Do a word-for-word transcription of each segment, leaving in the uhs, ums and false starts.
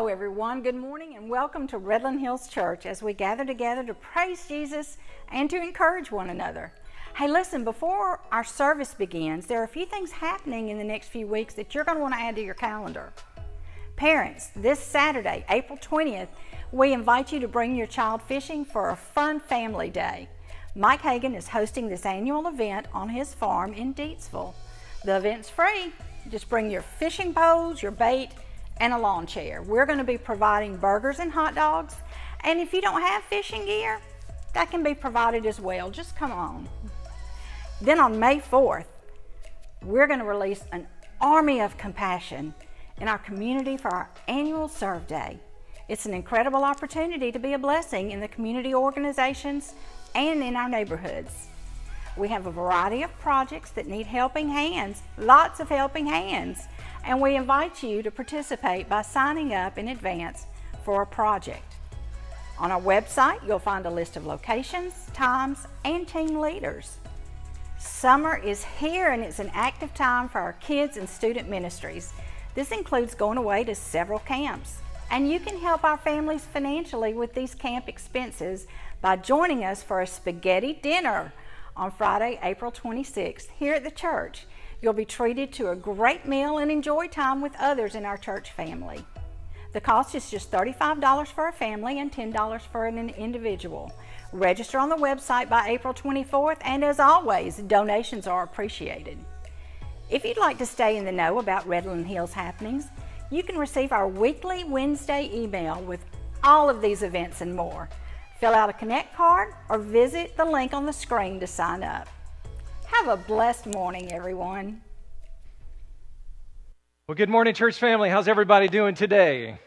everyone. Good morning and welcome to Redland Hills Church as we gather together to praise Jesus and to encourage one another. Hey, listen, before our service begins, there are a few things happening in the next few weeks that you're going to want to add to your calendar. Parents, this Saturday, April twentieth, we invite you to bring your child fishing for a fun family day. Mike Hagan is hosting this annual event on his farm in Deatsville. The event's free. Just bring your fishing poles, your bait, and a lawn chair. We're going to be providing burgers and hot dogs, and if you don't have fishing gear, that can be provided as well. Just come on. Then on May fourth, we're going to release an army of compassion in our community for our annual Serve Day. It's an incredible opportunity to be a blessing in the community organizations and in our neighborhoods. We have a variety of projects that need helping hands, lots of helping hands, and we invite you to participate by signing up in advance for a project. On our website, you'll find a list of locations, times, and team leaders. Summer is here and it's an active time for our kids and student ministries. This includes going away to several camps, and you can help our families financially with these camp expenses by joining us for a spaghetti dinner on Friday, April twenty-sixth, here at the church. You'll be treated to a great meal and enjoy time with others in our church family. The cost is just thirty-five dollars for a family and ten dollars for an individual. Register on the website by April twenty-fourth, and as always, donations are appreciated. If you'd like to stay in the know about Redland Hills happenings, you can receive our weekly Wednesday email with all of these events and more. Fill out a Connect card or visit the link on the screen to sign up. Have a blessed morning, everyone. Well, good morning, church family. How's everybody doing today?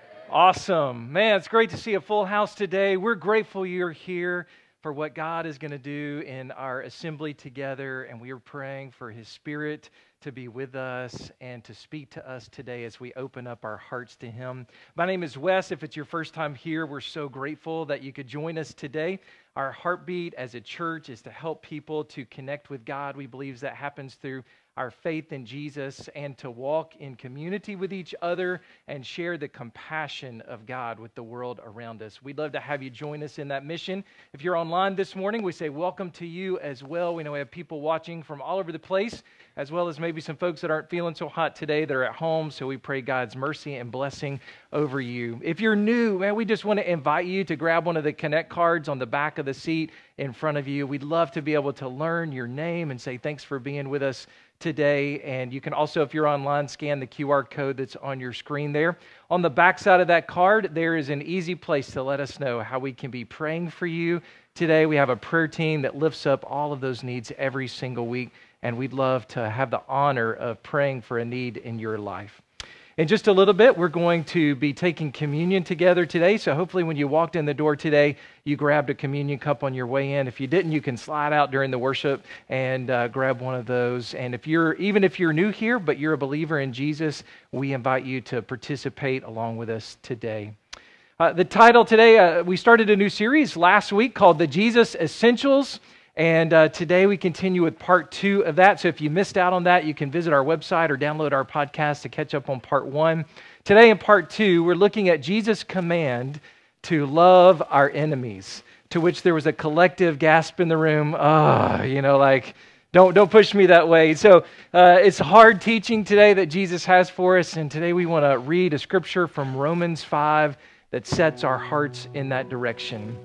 Awesome. Man, it's great to see a full house today. We're grateful you're here for what God is going to do in our assembly together, and we are praying for His Spirit to be with us and to speak to us today as we open up our hearts to Him. My name is Wes. If it's your first time here, we're so grateful that you could join us today. Our heartbeat as a church is to help people to connect with God. We believe that happens through our faith in Jesus and to walk in community with each other and share the compassion of God with the world around us. We'd love to have you join us in that mission. If you're online this morning, we say welcome to you as well. We know we have people watching from all over the place, as well as maybe some folks that aren't feeling so hot today that are at home. So we pray God's mercy and blessing over you. If you're new, man, we just want to invite you to grab one of the Connect cards on the back of the seat in front of you. We'd love to be able to learn your name and say thanks for being with us today. And you can also, if you're online, scan the Q R code that's on your screen there. On the back side of that card, there is an easy place to let us know how we can be praying for you today. We have a prayer team that lifts up all of those needs every single week, and we'd love to have the honor of praying for a need in your life. In just a little bit, we're going to be taking communion together today. So hopefully when you walked in the door today, you grabbed a communion cup on your way in. If you didn't, you can slide out during the worship and uh, grab one of those. And if you're, even if you're new here, but you're a believer in Jesus, we invite you to participate along with us today. Uh, the title today, uh, we started a new series last week called The Jesus Essentials. And uh, today we continue with part two of that. So if you missed out on that, you can visit our website or download our podcast to catch up on part one. Today in part two, we're looking at Jesus' command to love our enemies, to which there was a collective gasp in the room. Oh, you know, like, don't, don't push me that way. So uh, it's hard teaching today that Jesus has for us. And today we want to read a scripture from Romans five that sets our hearts in that direction.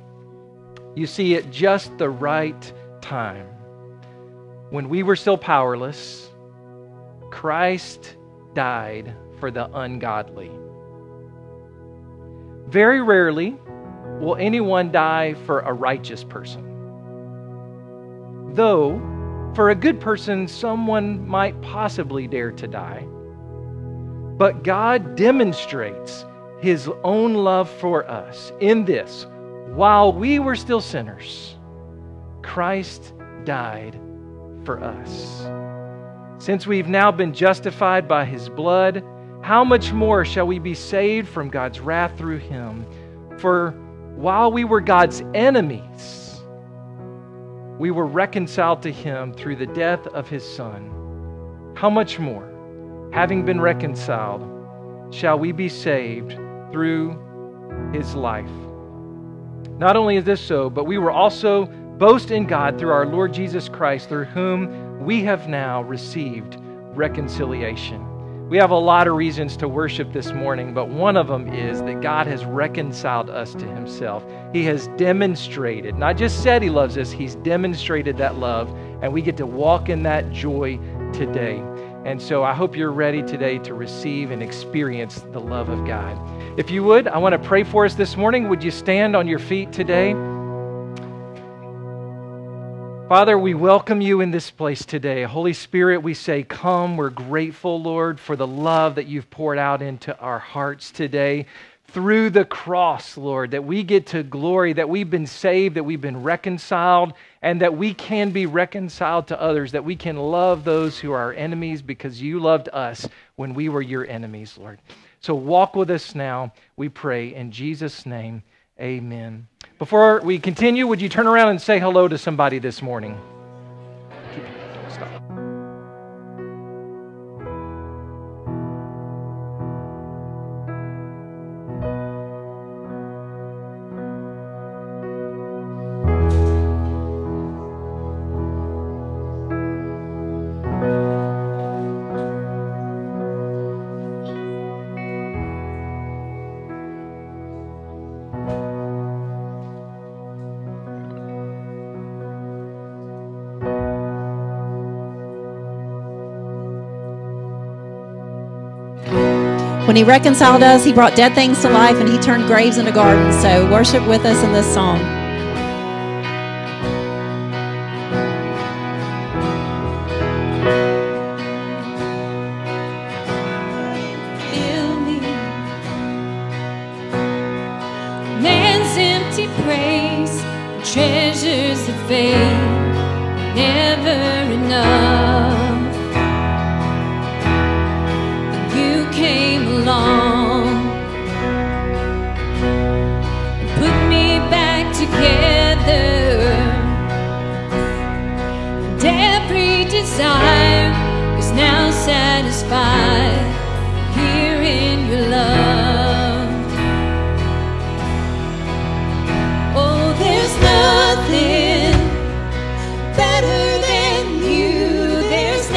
You see, at just the right time, when we were still powerless, Christ died for the ungodly. Very rarely will anyone die for a righteous person. Though, for a good person, someone might possibly dare to die. But God demonstrates His own love for us in this: while we were still sinners, Christ died for us. Since we've now been justified by His blood, how much more shall we be saved from God's wrath through Him? For while we were God's enemies, we were reconciled to Him through the death of His Son. How much more, having been reconciled, shall we be saved through his life. Not only is this so, but we were also boast in God through our Lord Jesus Christ, through whom we have now received reconciliation. We have a lot of reasons to worship this morning, but one of them is that God has reconciled us to himself. He has demonstrated, not just said he loves us, he's demonstrated that love, and we get to walk in that joy today. And so I hope you're ready today to receive and experience the love of God. If you would, I want to pray for us this morning. Would you stand on your feet today? Father, we welcome you in this place today. Holy Spirit, we say, come. We're grateful, Lord, for the love that you've poured out into our hearts today through the cross, Lord, that we get to glory, that we've been saved, that we've been reconciled, and that we can be reconciled to others, that we can love those who are our enemies because you loved us when we were your enemies, Lord. So walk with us now, we pray, in Jesus' name. Amen. Before we continue, would you turn around and say hello to somebody this morning? Don't stop. When he reconciled us, he brought dead things to life and he turned graves into gardens. So worship with us in this song. Fill me. Man's empty praise, treasures of faith, never enough. Came along and put me back together, and every desire is now satisfied here in your love. Oh, there's nothing better than you. There's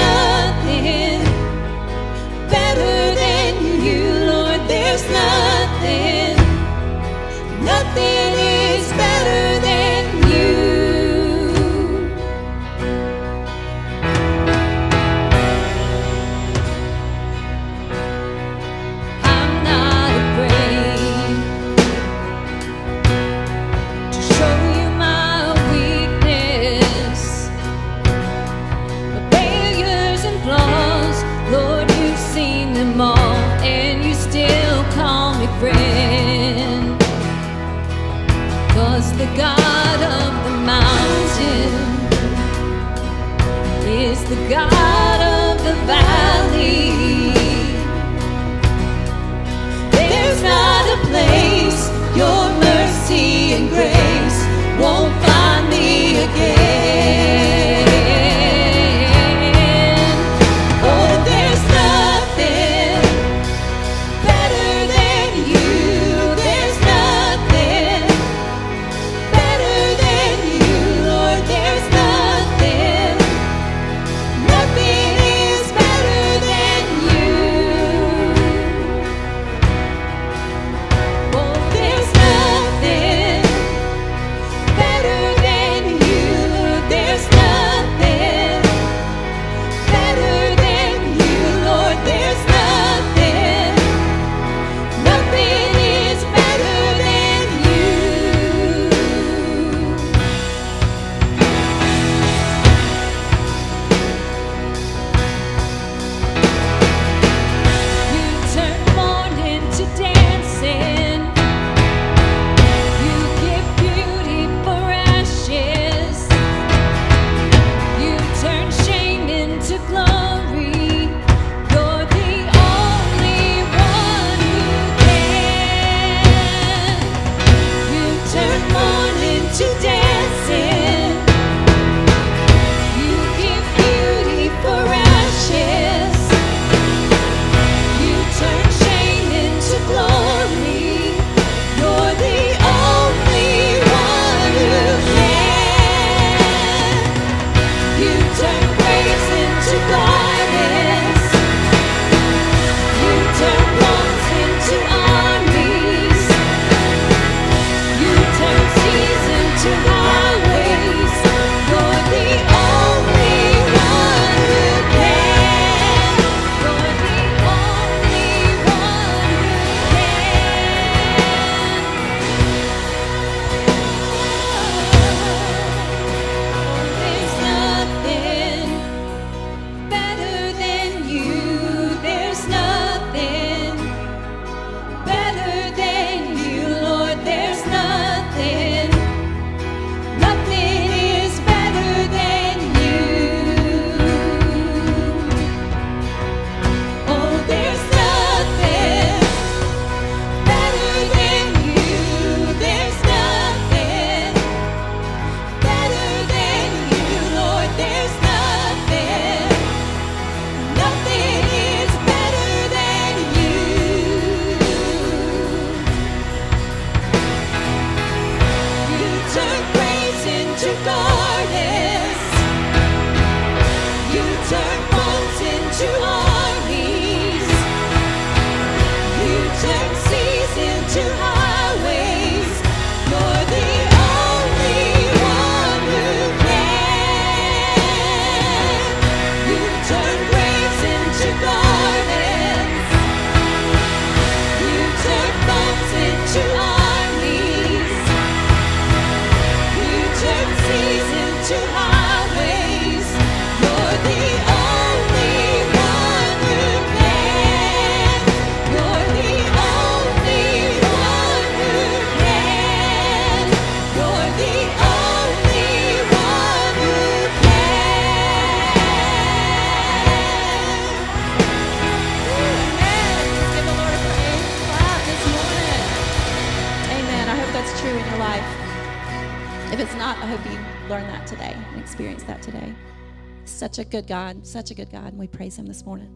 If it's not, I hope you learn that today and experience that today. Such a good God, such a good God, and we praise him this morning.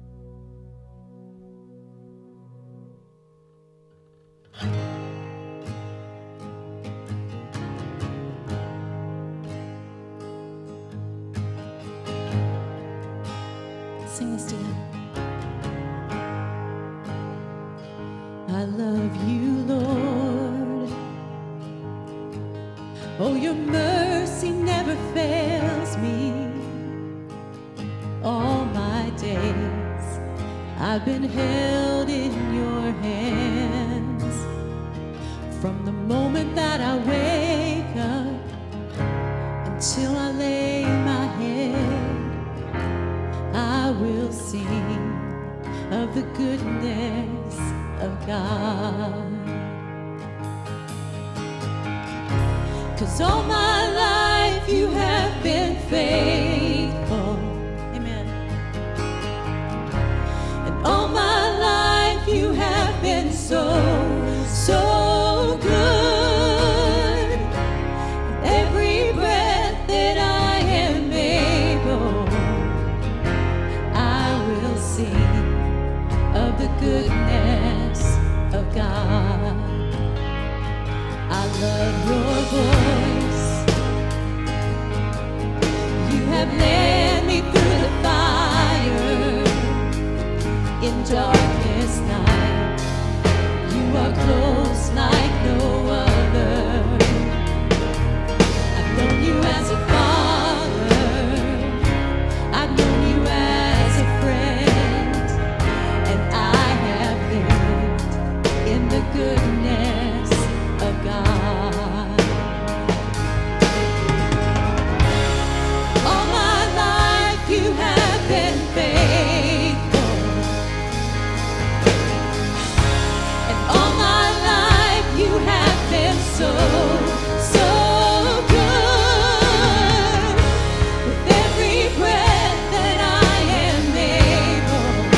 Sing this together. I love you, Lord. Oh, your mercy never fails me. All my days I've been held in your hands. From the moment that I wake up until I lay my head, I will sing of the goodness of God. 'Cause all my life you have been faithful. Amen. And all my life you have been so, so good. With every breath that I am able, I will sing of the goodness of God. I love your voice. You have led me through the fire in darkest night. You are close like no other. I've known you as a father. I've known you as a friend. And I have lived in the goodness of God. All my life you have been faithful. And all my life you have been so, so good. With every breath that I am able,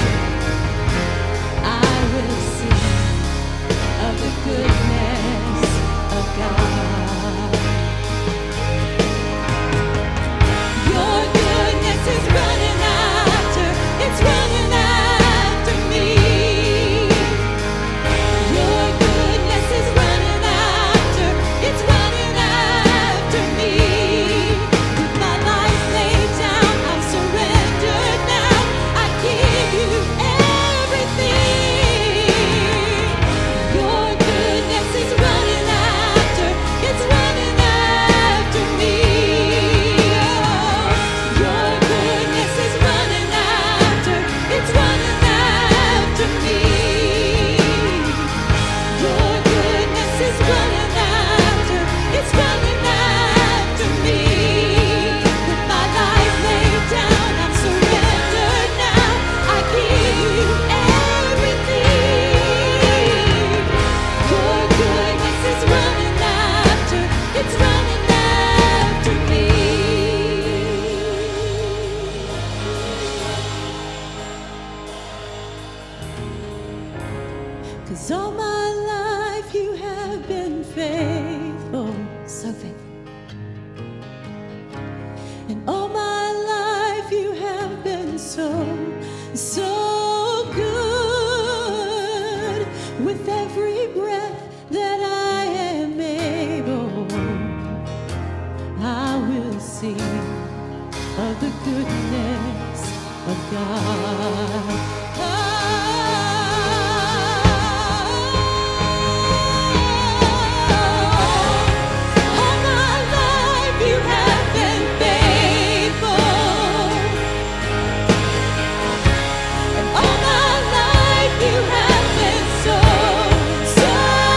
I will sing of the goodness of God. Your goodness is running after, it's running after me. Your goodness is running after, it's running after me. With my life laid down, I'm surrendered now. I give you everything. Your goodness is running after, it's running after me. Oh, your goodness is running after, it's running after me. Your goodness is running after, it's running after me. With my life laid down, I'm surrendered now. I give you everything. Your goodness is running after, it's running after me. 'Cause all my life you have been faithful, so faithful. And all my life you have been so, so good. With every breath that I am able, I will sing of the goodness of God. All my life you have been faithful. And all my life you have been so, so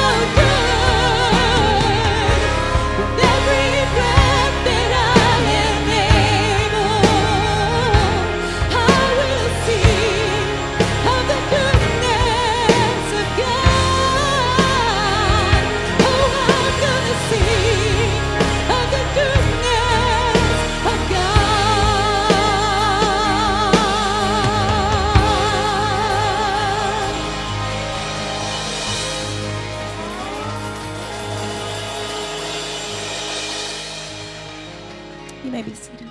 good. With every breath that I am able, I will sing You may be seated.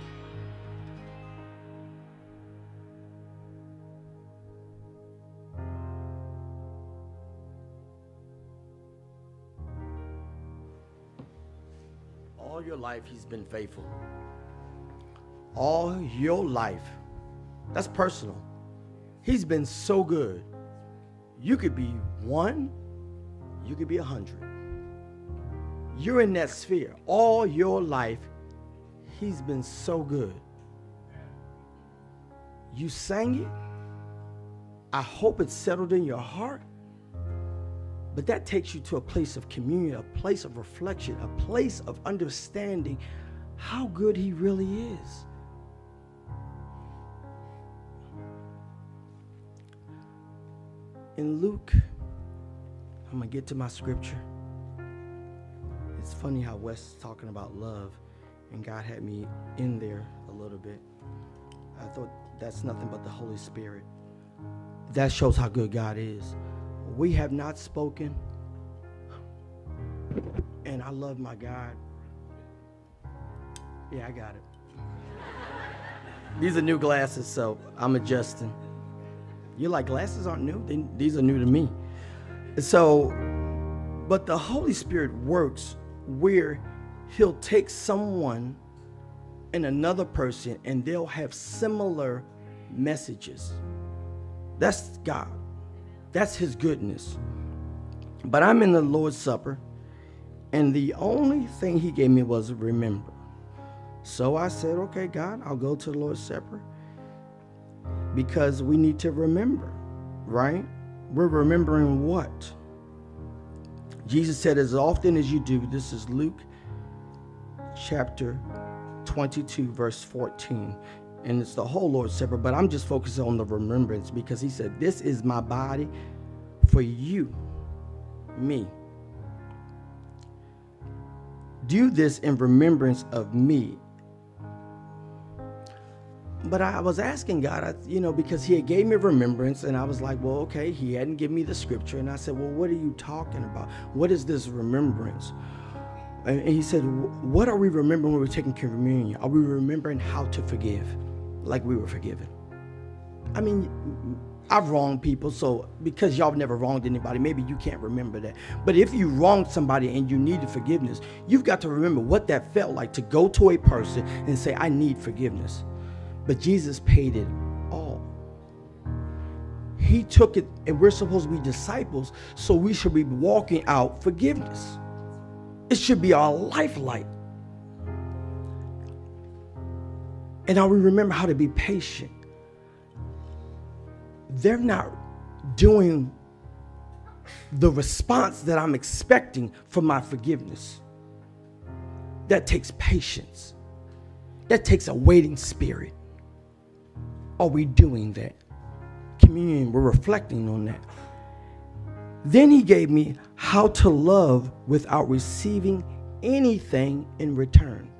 All your life, he's been faithful. All your life. That's personal. He's been so good. You could be one, you could be a hundred. You're in that sphere. All your life, he's been so good. You sang it. I hope it's settled in your heart. But that takes you to a place of communion, a place of reflection, a place of understanding how good he really is. In Luke, I'm going to get to my scripture. It's funny how Wes is talking about love, and God had me in there a little bit. I thought that's nothing but the Holy Spirit. That shows how good God is. We have not spoken, and I love my God. Yeah, I got it. These are new glasses, so I'm adjusting. You're like, glasses aren't new? They, these are new to me. So, but the Holy Spirit works where he'll take someone and another person, and they'll have similar messages. That's God. That's his goodness. But I'm in the Lord's Supper, and the only thing he gave me was remember. So I said, okay, God, I'll go to the Lord's Supper because we need to remember, right? We're remembering what? Jesus said, as often as you do, this is Luke chapter twenty-two, verse fourteen. And it's the whole Lord's Supper, but I'm just focusing on the remembrance because he said, this is my body for you, me. Do this in remembrance of me. But I was asking God, I, you know, because he had gave me remembrance, and I was like, well, okay, he hadn't given me the scripture. And I said, well, what are you talking about? What is this remembrance? And he said, what are we remembering when we're taking communion? Are we remembering how to forgive like we were forgiven? I mean, I've wronged people, so because y'all never wronged anybody, maybe you can't remember that. But if you wronged somebody and you needed forgiveness, you've got to remember what that felt like to go to a person and say, I need forgiveness. But Jesus paid it all. He took it, and we're supposed to be disciples, so we should be walking out forgiveness. It should be our lifeline. And now we remember how to be patient. They're not doing the response that I'm expecting for my forgiveness. That takes patience. That takes a waiting spirit. Are we doing that? Communion, we're reflecting on that. Then he gave me how to love without receiving anything in return.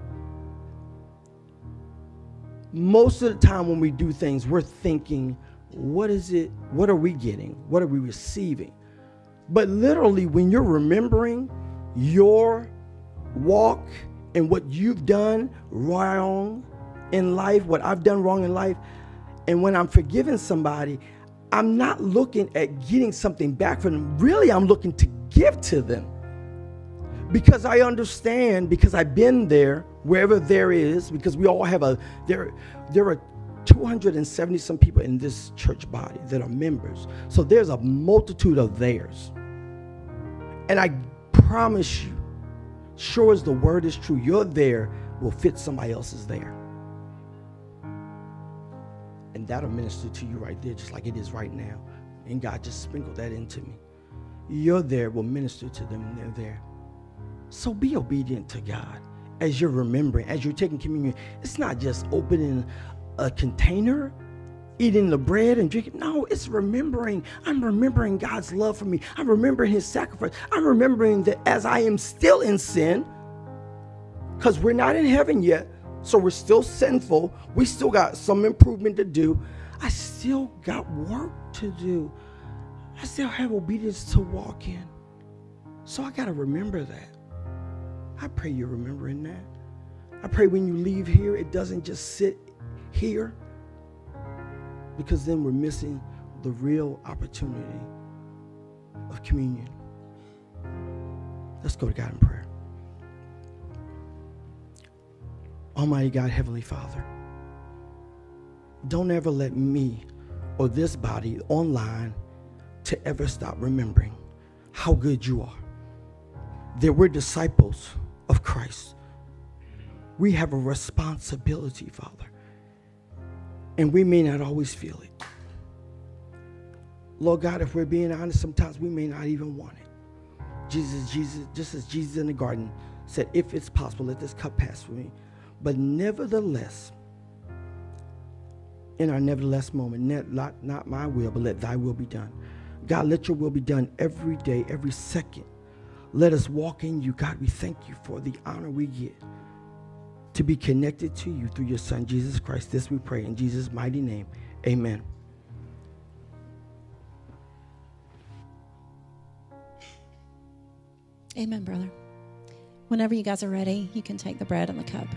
Most of the time when we do things, we're thinking, what is it? What are we getting? What are we receiving? But literally, when you're remembering your walk and what you've done wrong in life, what I've done wrong in life, and when I'm forgiving somebody, I'm not looking at getting something back from them. Really, I'm looking to give to them. Because I understand, because I've been there, wherever there is, because we all have a, there, there are two hundred seventy some people in this church body that are members. So there's a multitude of theirs. And I promise you, sure as the word is true, your there will fit somebody else's there. And that'll minister to you right there, just like it is right now. And God just sprinkled that into me. Your there will minister to them, and they're there. So be obedient to God as you're remembering, as you're taking communion. It's not just opening a container, eating the bread and drinking. No, it's remembering. I'm remembering God's love for me. I'm remembering his sacrifice. I'm remembering that as I am still in sin, because we're not in heaven yet, so we're still sinful. We still got some improvement to do. I still got work to do. I still have obedience to walk in. So I got to remember that. I pray you're remembering that. I pray when you leave here, it doesn't just sit here, because then we're missing the real opportunity of communion. Let's go to God in prayer. Almighty God, Heavenly Father, don't ever let me or this body online to ever stop remembering how good you are. That we're disciples of Christ. We have a responsibility, Father. And we may not always feel it. Lord God, if we're being honest, sometimes we may not even want it. Jesus, Jesus, just as Jesus in the garden said, if it's possible, let this cup pass from me. But nevertheless, in our nevertheless moment, not, not my will, but let thy will be done. God, let your will be done every day, every second. Let us walk in you. God, we thank you for the honor we get to be connected to you through your Son, Jesus Christ. This we pray in Jesus' mighty name. Amen. Amen, brother. Whenever you guys are ready, you can take the bread and the cup.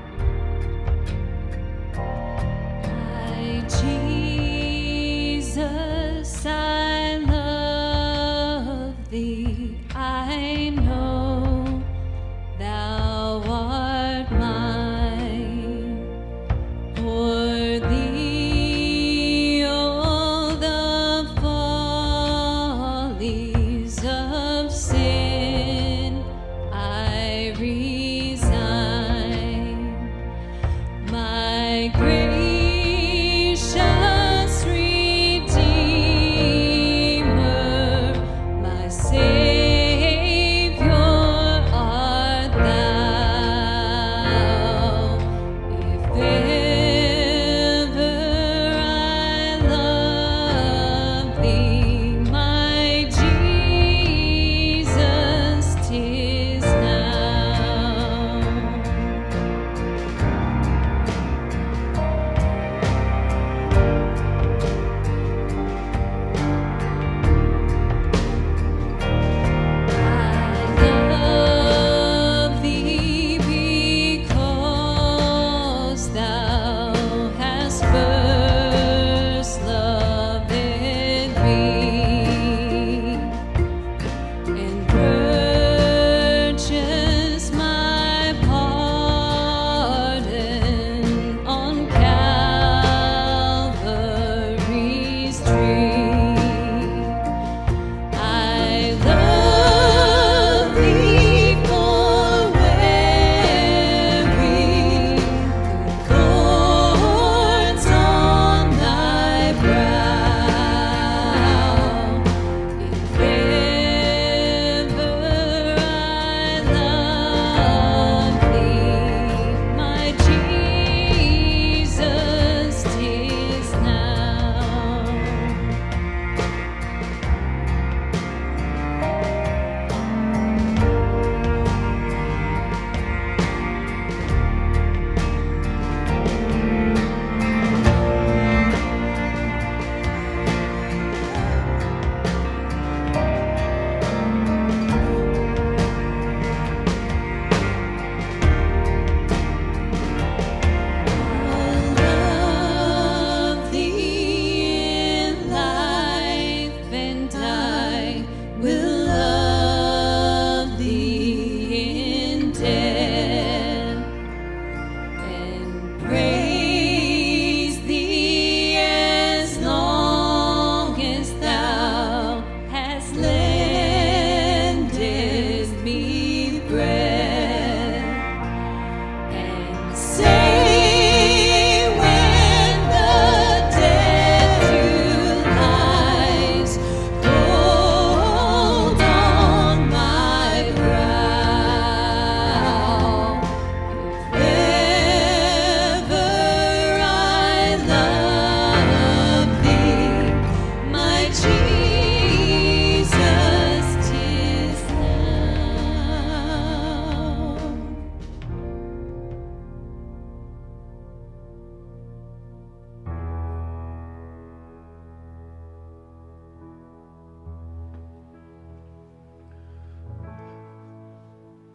Jesus.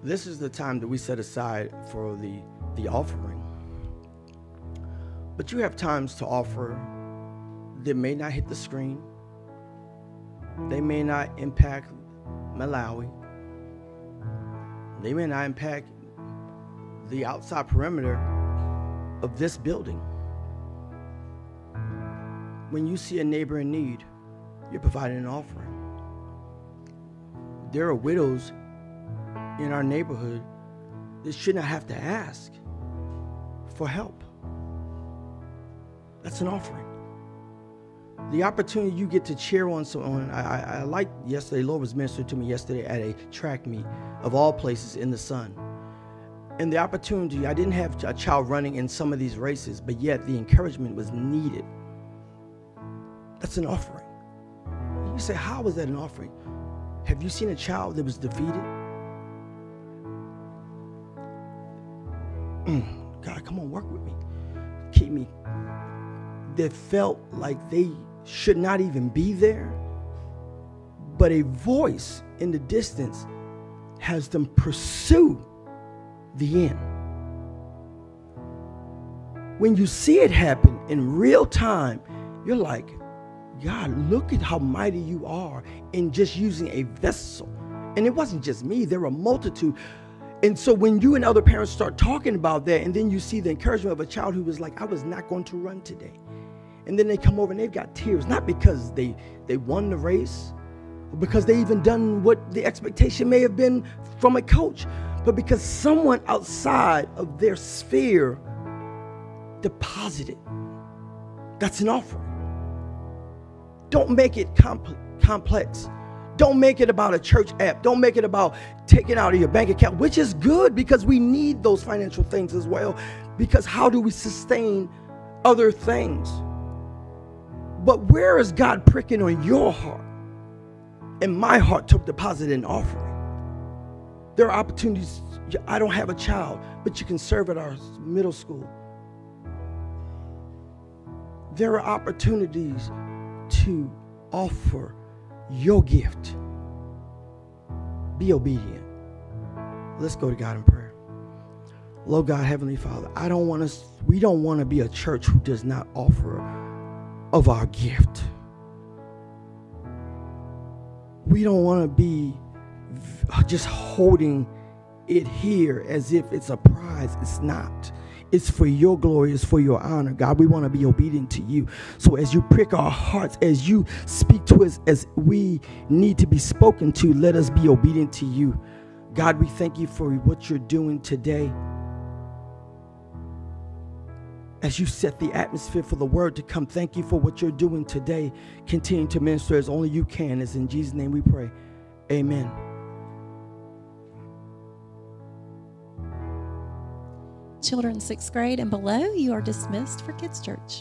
this is the time that we set aside for the, the offering. But you have times to offer that may not hit the screen. They may not impact Malawi. They may not impact the outside perimeter of this building. When you see a neighbor in need, you're providing an offering. There are widows in our neighborhood that should not have to ask for help. That's an offering. The opportunity you get to cheer on someone. I, I, I like yesterday, Lord was ministering to me yesterday at a track meet of all places in the sun. And the opportunity, I didn't have a child running in some of these races, but yet the encouragement was needed. That's an offering. You say, how was that an offering? Have you seen a child that was defeated? Mm, God, come on, work with me. Keep me. That felt like they should not even be there, but a voice in the distance has them pursue the end. When you see it happen in real time, you're like, God, look at how mighty you are in just using a vessel. And it wasn't just me, there were a multitude. And so when you and other parents start talking about that, and then you see the encouragement of a child who was like, I was not going to run today. And then they come over and they've got tears, not because they, they won the race, or because they even done what the expectation may have been from a coach, but because someone outside of their sphere deposited. That's an offering. Don't make it compl- complex. Don't make it about a church app. Don't make it about taking out of your bank account, which is good because we need those financial things as well. Because how do we sustain other things? But where is God pricking on your heart and my heart to deposit an offering? There are opportunities. I don't have a child, but you can serve at our middle school. There are opportunities to offer your gift. Be obedient. Let's go to God in prayer. Lord God, Heavenly Father, I don't want us, we don't want to be a church who does not offer of our gift. We don't want to be just holding it here as if it's a prize. It's not. It's for your glory. It's for your honor. God, we want to be obedient to you. So as you prick our hearts, as you speak to us, as we need to be spoken to, let us be obedient to you. God, we thank you for what you're doing today. As you set the atmosphere for the word to come, thank you for what you're doing today. Continue to minister as only you can. It's in Jesus' name we pray. Amen. Children sixth grade and below, you are dismissed for Kids Church.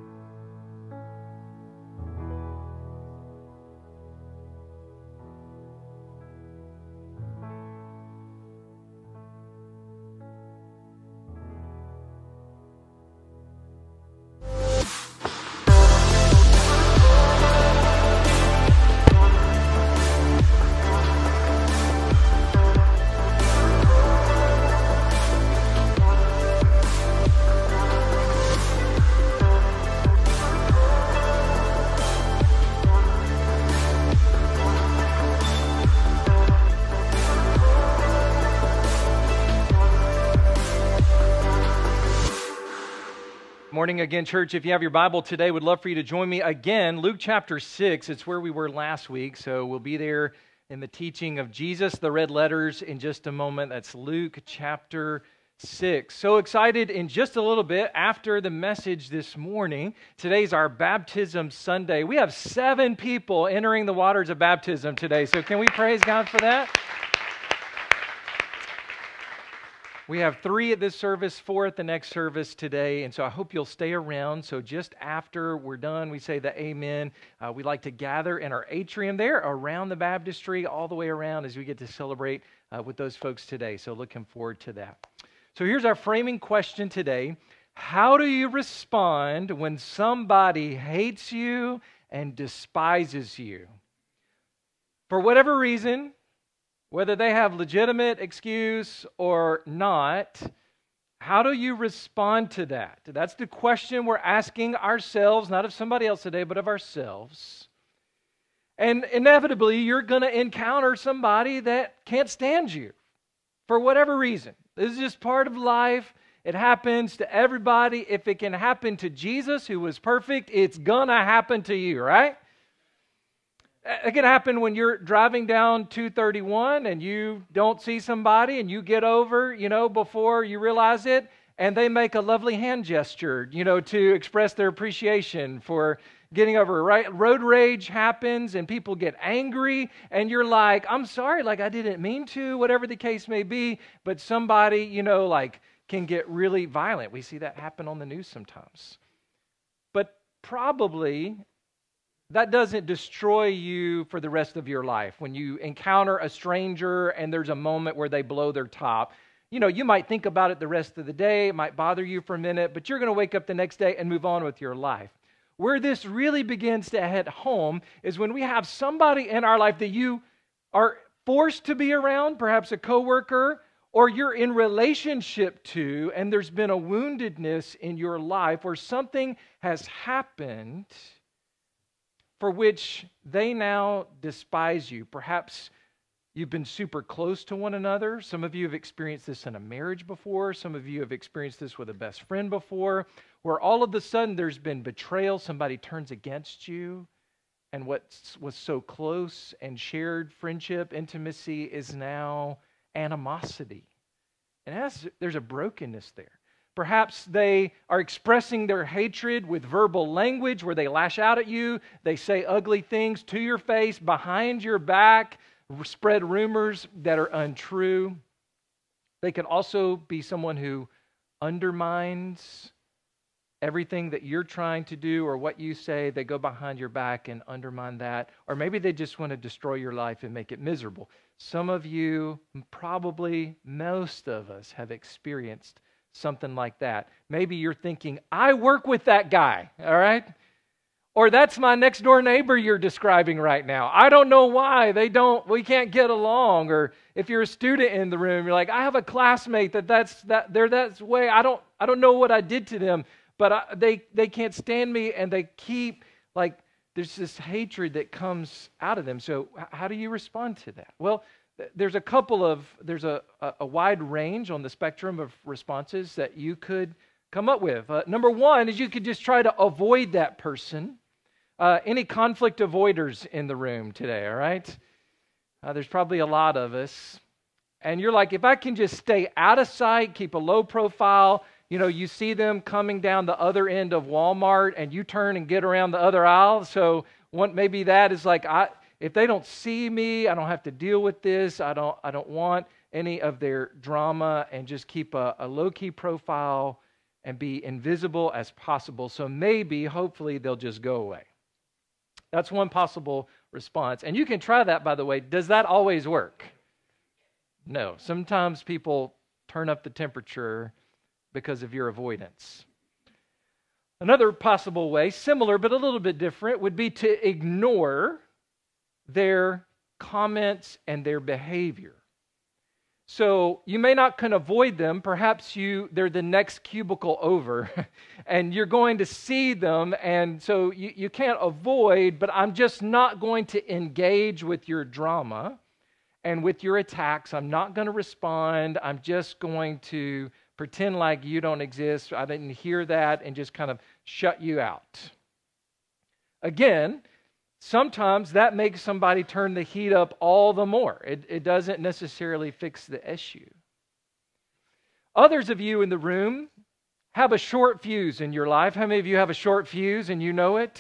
Morning again, church. If you have your Bible today, would love for you to join me again. Luke chapter six, it's where we were last week, so we'll be there in the teaching of Jesus, the red letters, in just a moment. That's Luke chapter six. So excited in just a little bit after the message this morning. Today's our Baptism Sunday. We have seven people entering the waters of baptism today, so can we praise God for that? We have three at this service, four at the next service today, and so I hope you'll stay around. So just after we're done, we say the amen. Uh, we like to gather in our atrium there around the baptistry, all the way around as we get to celebrate uh, with those folks today. So looking forward to that. So here's our framing question today. How do you respond when somebody hates you and despises you? For whatever reason, whether they have legitimate excuse or not, how do you respond to that? That's the question we're asking ourselves, not of somebody else today, but of ourselves. And inevitably, you're going to encounter somebody that can't stand you for whatever reason. This is just part of life. It happens to everybody. If it can happen to Jesus, who was perfect, it's going to happen to you, right? It can happen when you're driving down two thirty-one and you don't see somebody and you get over, you know, before you realize it, and they make a lovely hand gesture, you know, to express their appreciation for getting over, right? Road rage happens and people get angry and you're like, I'm sorry, like I didn't mean to, whatever the case may be, but somebody, you know, like can get really violent. We see that happen on the news sometimes. But probably that doesn't destroy you for the rest of your life. When you encounter a stranger and there's a moment where they blow their top, you know, you might think about it the rest of the day. It might bother you for a minute, but you're going to wake up the next day and move on with your life. Where this really begins to hit home is when we have somebody in our life that you are forced to be around, perhaps a coworker, or you're in relationship to, and there's been a woundedness in your life where something has happened for which they now despise you. Perhaps you've been super close to one another. Some of you have experienced this in a marriage before. Some of you have experienced this with a best friend before, where all of a sudden there's been betrayal. Somebody turns against you, and what was so close and shared friendship, intimacy, is now animosity. And that's, there's a brokenness there. Perhaps they are expressing their hatred with verbal language where they lash out at you, they say ugly things to your face, behind your back, spread rumors that are untrue. They can also be someone who undermines everything that you're trying to do or what you say. They go behind your back and undermine that. Or maybe they just want to destroy your life and make it miserable. Some of you, probably most of us, have experienced something like that. Maybe you're thinking, I work with that guy, all right? Or that's my next door neighbor you're describing right now. I don't know why they don't, we can't get along. Or if you're a student in the room, you're like, I have a classmate that that's, that they're that way. I don't, I don't know what I did to them, but I, they, they can't stand me, and they keep, like, there's this hatred that comes out of them. So how do you respond to that? Well, there's a couple of, there's a, a wide range on the spectrum of responses that you could come up with. Uh, number one is you could just try to avoid that person. Uh, any conflict avoiders in the room today, all right? Uh, there's probably a lot of us. And you're like, if I can just stay out of sight, keep a low profile, you know, you see them coming down the other end of Walmart and you turn and get around the other aisle. So one, maybe that is like, I, if they don't see me, I don't have to deal with this. I don't, I don't want any of their drama, and just keep a, a low-key profile and be invisible as possible. So maybe, hopefully, they'll just go away. That's one possible response. And you can try that, by the way. Does that always work? No. Sometimes people turn up the temperature because of your avoidance. Another possible way, similar but a little bit different, would be to ignore their comments and their behavior. So you may not can avoid them. Perhaps you they're the next cubicle over and you're going to see them, and so you, you can't avoid, but I'm just not going to engage with your drama and with your attacks. I'm not going to respond. I'm just going to pretend like you don't exist. I didn't hear that, and just kind of shut you out. Again, sometimes that makes somebody turn the heat up all the more. It, it doesn't necessarily fix the issue. Others of you in the room have a short fuse in your life. How many of you have a short fuse and you know it?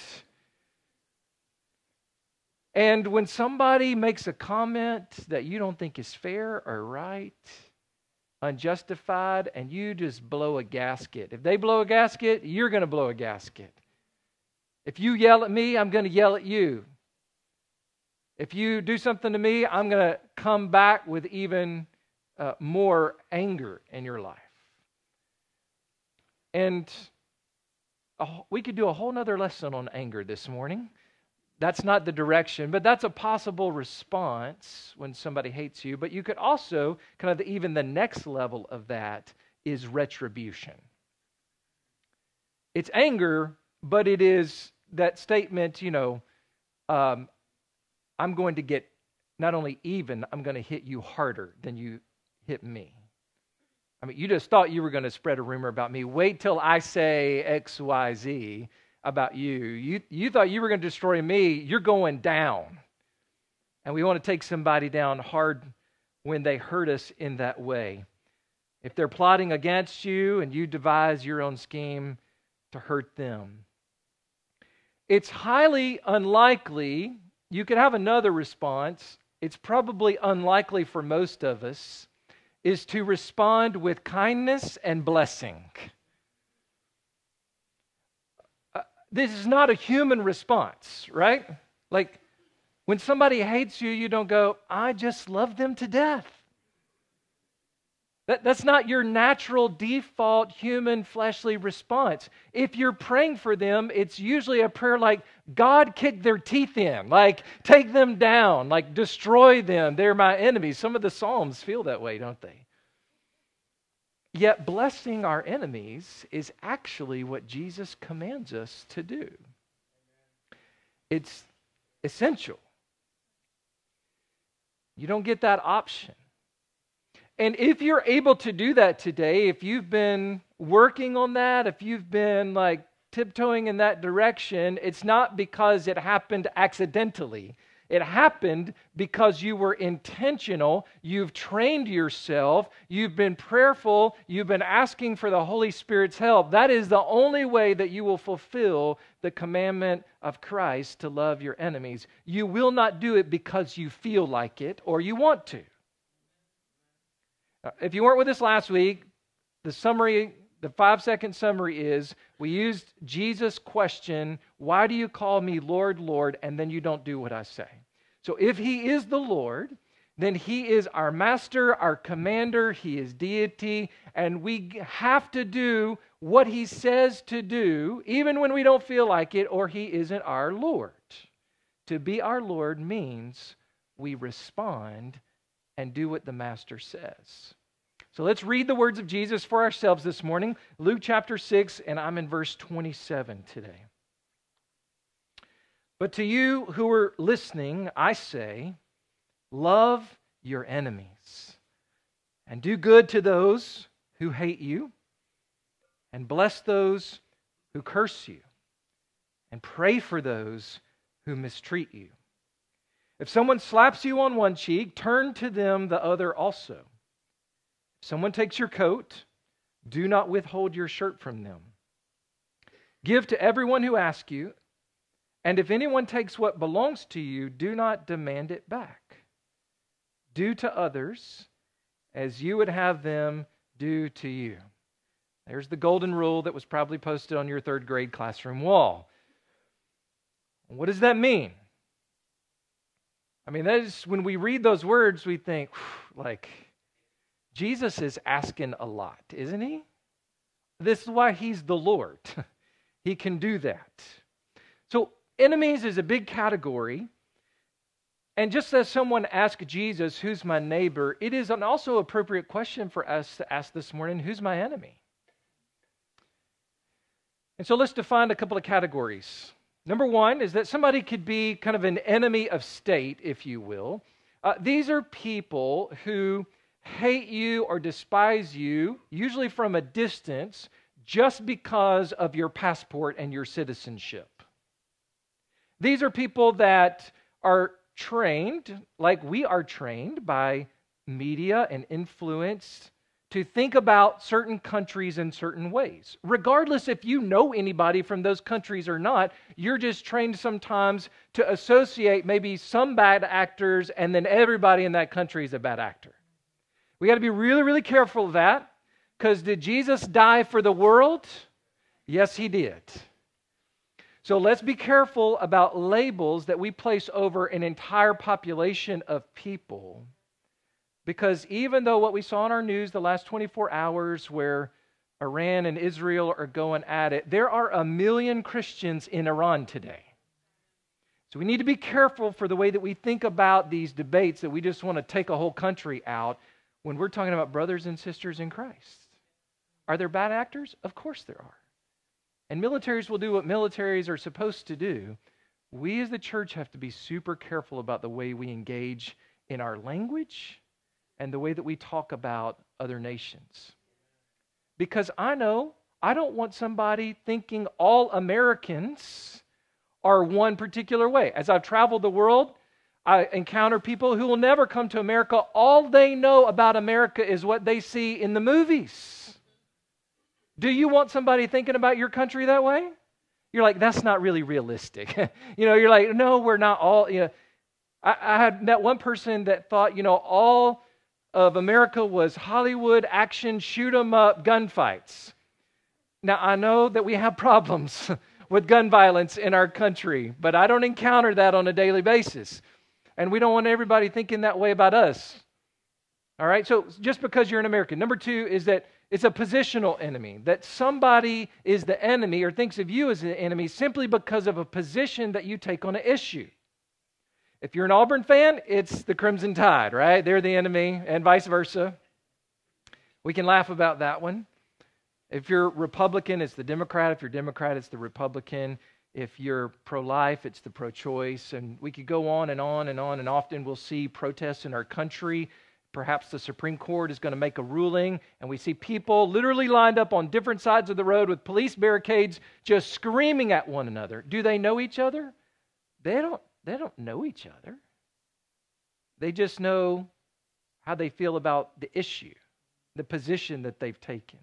And when somebody makes a comment that you don't think is fair or right, unjustified, and you just blow a gasket. If they blow a gasket, you're going to blow a gasket. If you yell at me, I'm going to yell at you. If you do something to me, I'm going to come back with even uh, more anger in your life. And a, we could do a whole nother lesson on anger this morning. that's not the direction, but that's a possible response when somebody hates you. But you could also, kind of the, even the next level of that is retribution. It's anger, but it is that statement, you know, um, I'm going to get not only even, I'm going to hit you harder than you hit me. I mean, you just thought you were going to spread a rumor about me. Wait till I say X, Y, Z about you. You, you thought you were going to destroy me. You're going down. And we want to take somebody down hard when they hurt us in that way. If they're plotting against you and you devise your own scheme to hurt them. It's highly unlikely. You could have another response. It's probably unlikely for most of us, is to respond with kindness and blessing. Uh, this is not a human response, right? Like, when somebody hates you, you don't go, I just love them to death. That, that's not your natural default human fleshly response. If you're praying for them, it's usually a prayer like, God, kick their teeth in, like take them down, like destroy them. They're my enemies. Some of the Psalms feel that way, don't they? Yet blessing our enemies is actually what Jesus commands us to do. It's essential. You don't get that option. And if you're able to do that today, if you've been working on that, if you've been like tiptoeing in that direction, it's not because it happened accidentally. It happened because you were intentional, you've trained yourself, you've been prayerful, you've been asking for the Holy Spirit's help. That is the only way that you will fulfill the commandment of Christ to love your enemies. You will not do it because you feel like it or you want to. If you weren't with us last week, the summary, the five-second summary is we used Jesus' question, why do you call me Lord, Lord, and then you don't do what I say? So if he is the Lord, then he is our master, our commander, he is deity, and we have to do what he says to do, even when we don't feel like it or he isn't our Lord. To be our Lord means we respond and do what the master says. So let's read the words of Jesus for ourselves this morning. Luke chapter six, and I'm in verse twenty-seven today. But to you who are listening, I say, love your enemies, and do good to those who hate you, and bless those who curse you, and pray for those who mistreat you. If someone slaps you on one cheek, turn to them the other also. If someone takes your coat, do not withhold your shirt from them. Give to everyone who asks you, and if anyone takes what belongs to you, do not demand it back. Do to others as you would have them do to you. There's the golden rule that was probably posted on your third grade classroom wall. What does that mean? I mean, that is, when we read those words, we think, like, Jesus is asking a lot, isn't he? This is why he's the Lord. He can do that. So, enemies is a big category. And just as someone asked Jesus, who's my neighbor, it is an also appropriate question for us to ask this morning, who's my enemy? And so let's define a couple of categories. Number one is that somebody could be kind of an enemy of state, if you will. Uh, these are people who hate you or despise you, usually from a distance, just because of your passport and your citizenship. These are people that are trained, like we are trained by media and influence, to think about certain countries in certain ways. Regardless if you know anybody from those countries or not, you're just trained sometimes to associate maybe some bad actors and then everybody in that country is a bad actor. We got to be really, really careful of that, because did Jesus die for the world? Yes, he did. So let's be careful about labels that we place over an entire population of people. Because even though what we saw in our news the last twenty-four hours where Iran and Israel are going at it, there are a million Christians in Iran today. So we need to be careful for the way that we think about these debates, that we just want to take a whole country out when we're talking about brothers and sisters in Christ. Are there bad actors? Of course there are. And militaries will do what militaries are supposed to do. We as the church have to be super careful about the way we engage in our language and the way that we talk about other nations. Because I know I don't want somebody thinking all Americans are one particular way. As I've traveled the world, I encounter people who will never come to America. All they know about America is what they see in the movies. Do you want somebody thinking about your country that way? You're like, that's not really realistic. you know, you're like, no, we're not all, you know. I, I had met one person that thought, you know, all of America was Hollywood action, shoot 'em up, gunfights. Now, I know that we have problems with gun violence in our country, but I don't encounter that on a daily basis. And we don't want everybody thinking that way about us. All right, so just because you're an American. Number two is that it's a positional enemy, that somebody is the enemy or thinks of you as the enemy simply because of a position that you take on an issue. If you're an Auburn fan, it's the Crimson Tide, right? They're the enemy, and vice versa. We can laugh about that one. If you're Republican, it's the Democrat. If you're Democrat, it's the Republican. If you're pro-life, it's the pro-choice. And we could go on and on and on, and often we'll see protests in our country. Perhaps the Supreme Court is going to make a ruling, and we see people literally lined up on different sides of the road with police barricades just screaming at one another. Do they know each other? They don't, they don't know each other. They just know how they feel about the issue, the position that they've taken.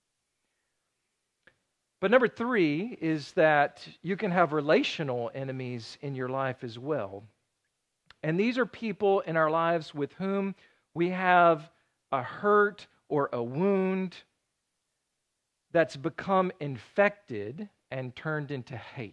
But number three is that you can have relational enemies in your life as well. And these are people in our lives with whom we have a hurt or a wound that's become infected and turned into hate.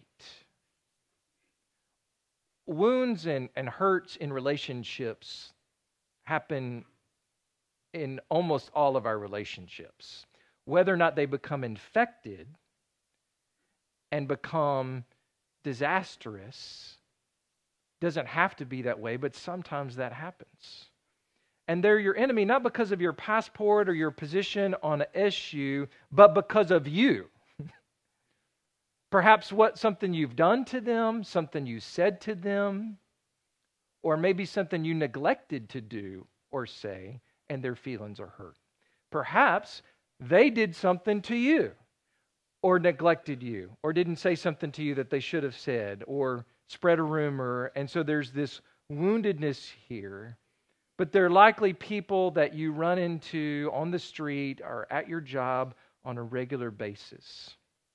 Wounds and, and hurts in relationships happen in almost all of our relationships. Whether or not they become infected and become disastrous doesn't have to be that way, but sometimes that happens. And they're your enemy not because of your passport or your position on an issue, but because of you. Perhaps what something you've done to them, something you said to them, or maybe something you neglected to do or say, and their feelings are hurt. Perhaps they did something to you, or neglected you, or didn't say something to you that they should have said, or spread a rumor, and so there's this woundedness here. But they're likely people that you run into on the street or at your job on a regular basis.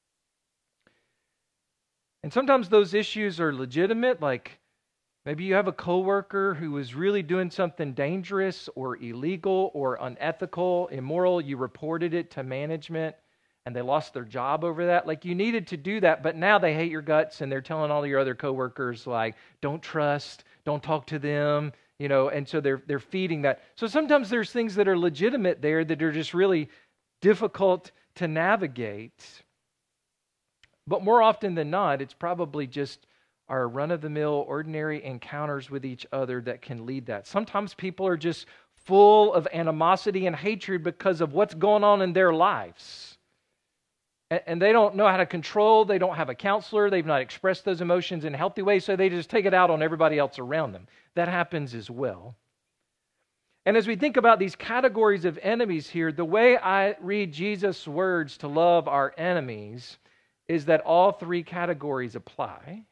And sometimes those issues are legitimate, like maybe you have a coworker who is really doing something dangerous or illegal or unethical, immoral. You reported it to management and they lost their job over that. Like you needed to do that, but now they hate your guts and they're telling all your other coworkers like, don't trust, don't talk to them. You know, and so they're they're feeding that. So sometimes there's things that are legitimate there that are just really difficult to navigate. But more often than not, it's probably just our run-of-the-mill, ordinary encounters with each other that can lead that. Sometimes people are just full of animosity and hatred because of what's going on in their lives. And, and they don't know how to control. They don't have a counselor. They've not expressed those emotions in healthy ways, so they just take it out on everybody else around them. That happens as well. And as we think about these categories of enemies here, the way I read Jesus' words to love our enemies is that all three categories apply.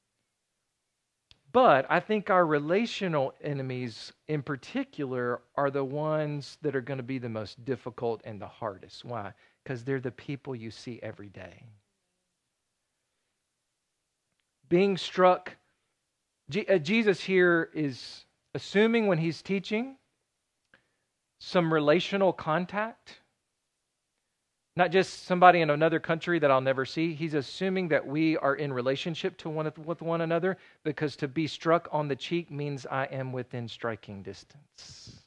But I think our relational enemies in particular are the ones that are going to be the most difficult and the hardest. Why? Because they're the people you see every day. Being struck Jesus here is assuming when he's teaching some relational contact, not just somebody in another country that I'll never see. He's assuming that we are in relationship to one with one another, because to be struck on the cheek means I am within striking distance.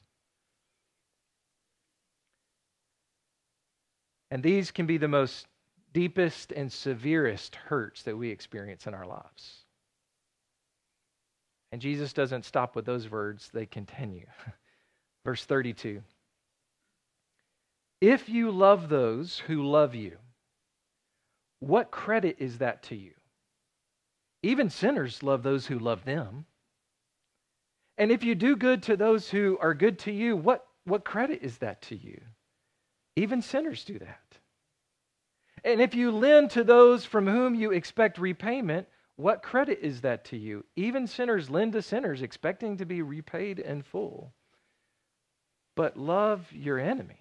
And these can be the most deepest and severest hurts that we experience in our lives. And Jesus doesn't stop with those words, they continue. Verse thirty-two. If you love those who love you, what credit is that to you? Even sinners love those who love them. And if you do good to those who are good to you, what, what credit is that to you? Even sinners do that. And if you lend to those from whom you expect repayment, what credit is that to you? Even sinners lend to sinners, expecting to be repaid in full. But love your enemies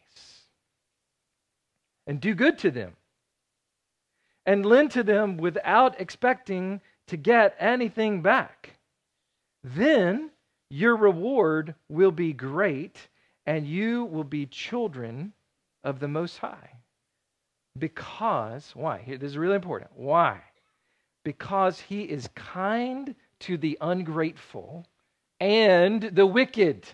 and do good to them and lend to them without expecting to get anything back. Then your reward will be great, and you will be children of the Most High. Because, why? This is really important. Why? Because He is kind to the ungrateful and the wicked.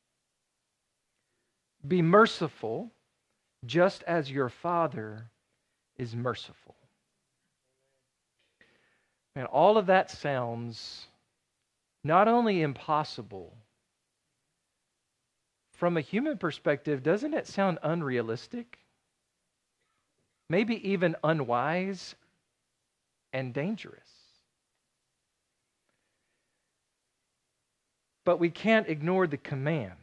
Be merciful, just as your Father is merciful. And all of that sounds not only impossible, from a human perspective, doesn't it sound unrealistic? Maybe even unwise and dangerous. But we can't ignore the command.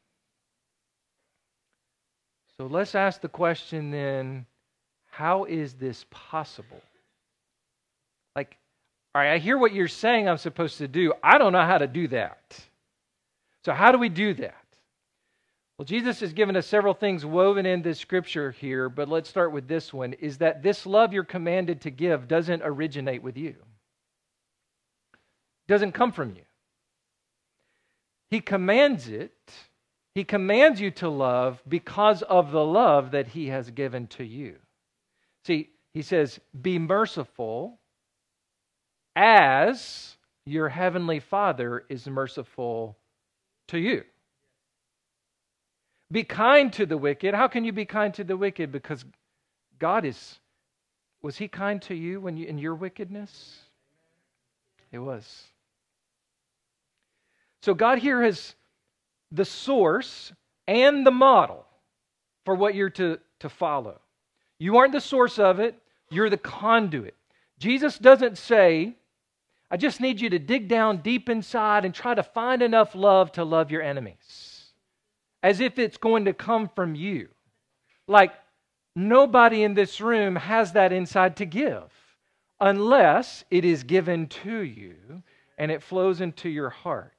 So let's ask the question then, how is this possible? Like, all right, I hear what you're saying I'm supposed to do. I don't know how to do that. So how do we do that? Well, Jesus has given us several things woven in this scripture here, but let's start with this one, is that this love you're commanded to give doesn't originate with you. It doesn't come from you. He commands it. He commands you to love because of the love that He has given to you. See, He says, be merciful as your heavenly Father is merciful to you. Be kind to the wicked. How can you be kind to the wicked? Because God is, was He kind to you when you in your wickedness? It was. So God here has the source and the model for what you're to, to follow. You aren't the source of it, you're the conduit. Jesus doesn't say, I just need you to dig down deep inside and try to find enough love to love your enemies. As if it's going to come from you. Like nobody in this room has that inside to give unless it is given to you and it flows into your heart.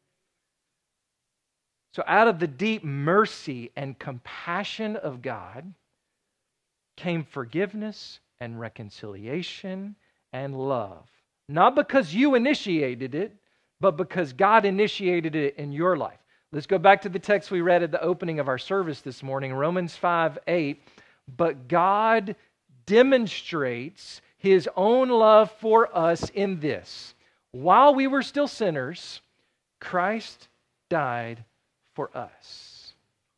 So out of the deep mercy and compassion of God came forgiveness and reconciliation and love. Not because you initiated it, but because God initiated it in your life. Let's go back to the text we read at the opening of our service this morning, Romans five eight. But God demonstrates His own love for us in this. While we were still sinners, Christ died for us.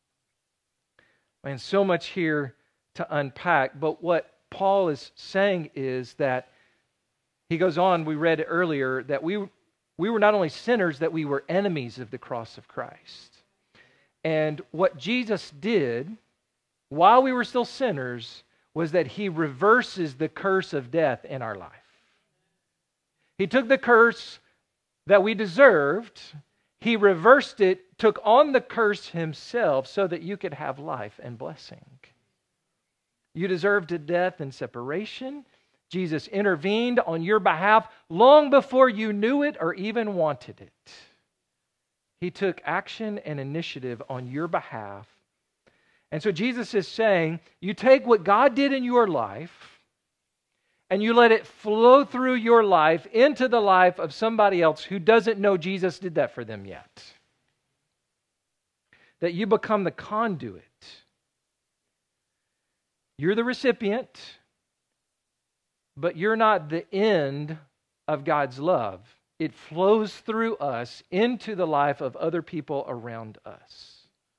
And so much here to unpack, but what Paul is saying is that he goes on, we read earlier, that we We were not only sinners, that we were enemies of the cross of Christ. And what Jesus did while we were still sinners was that He reverses the curse of death in our life. He took the curse that we deserved, He reversed it, took on the curse Himself so that you could have life and blessing. You deserved death and separation. Jesus intervened on your behalf long before you knew it or even wanted it. He took action and initiative on your behalf. And so Jesus is saying, you take what God did in your life and you let it flow through your life into the life of somebody else who doesn't know Jesus did that for them yet. That you become the conduit. You're the recipient, but you're not the end of God's love. It flows through us into the life of other people around us.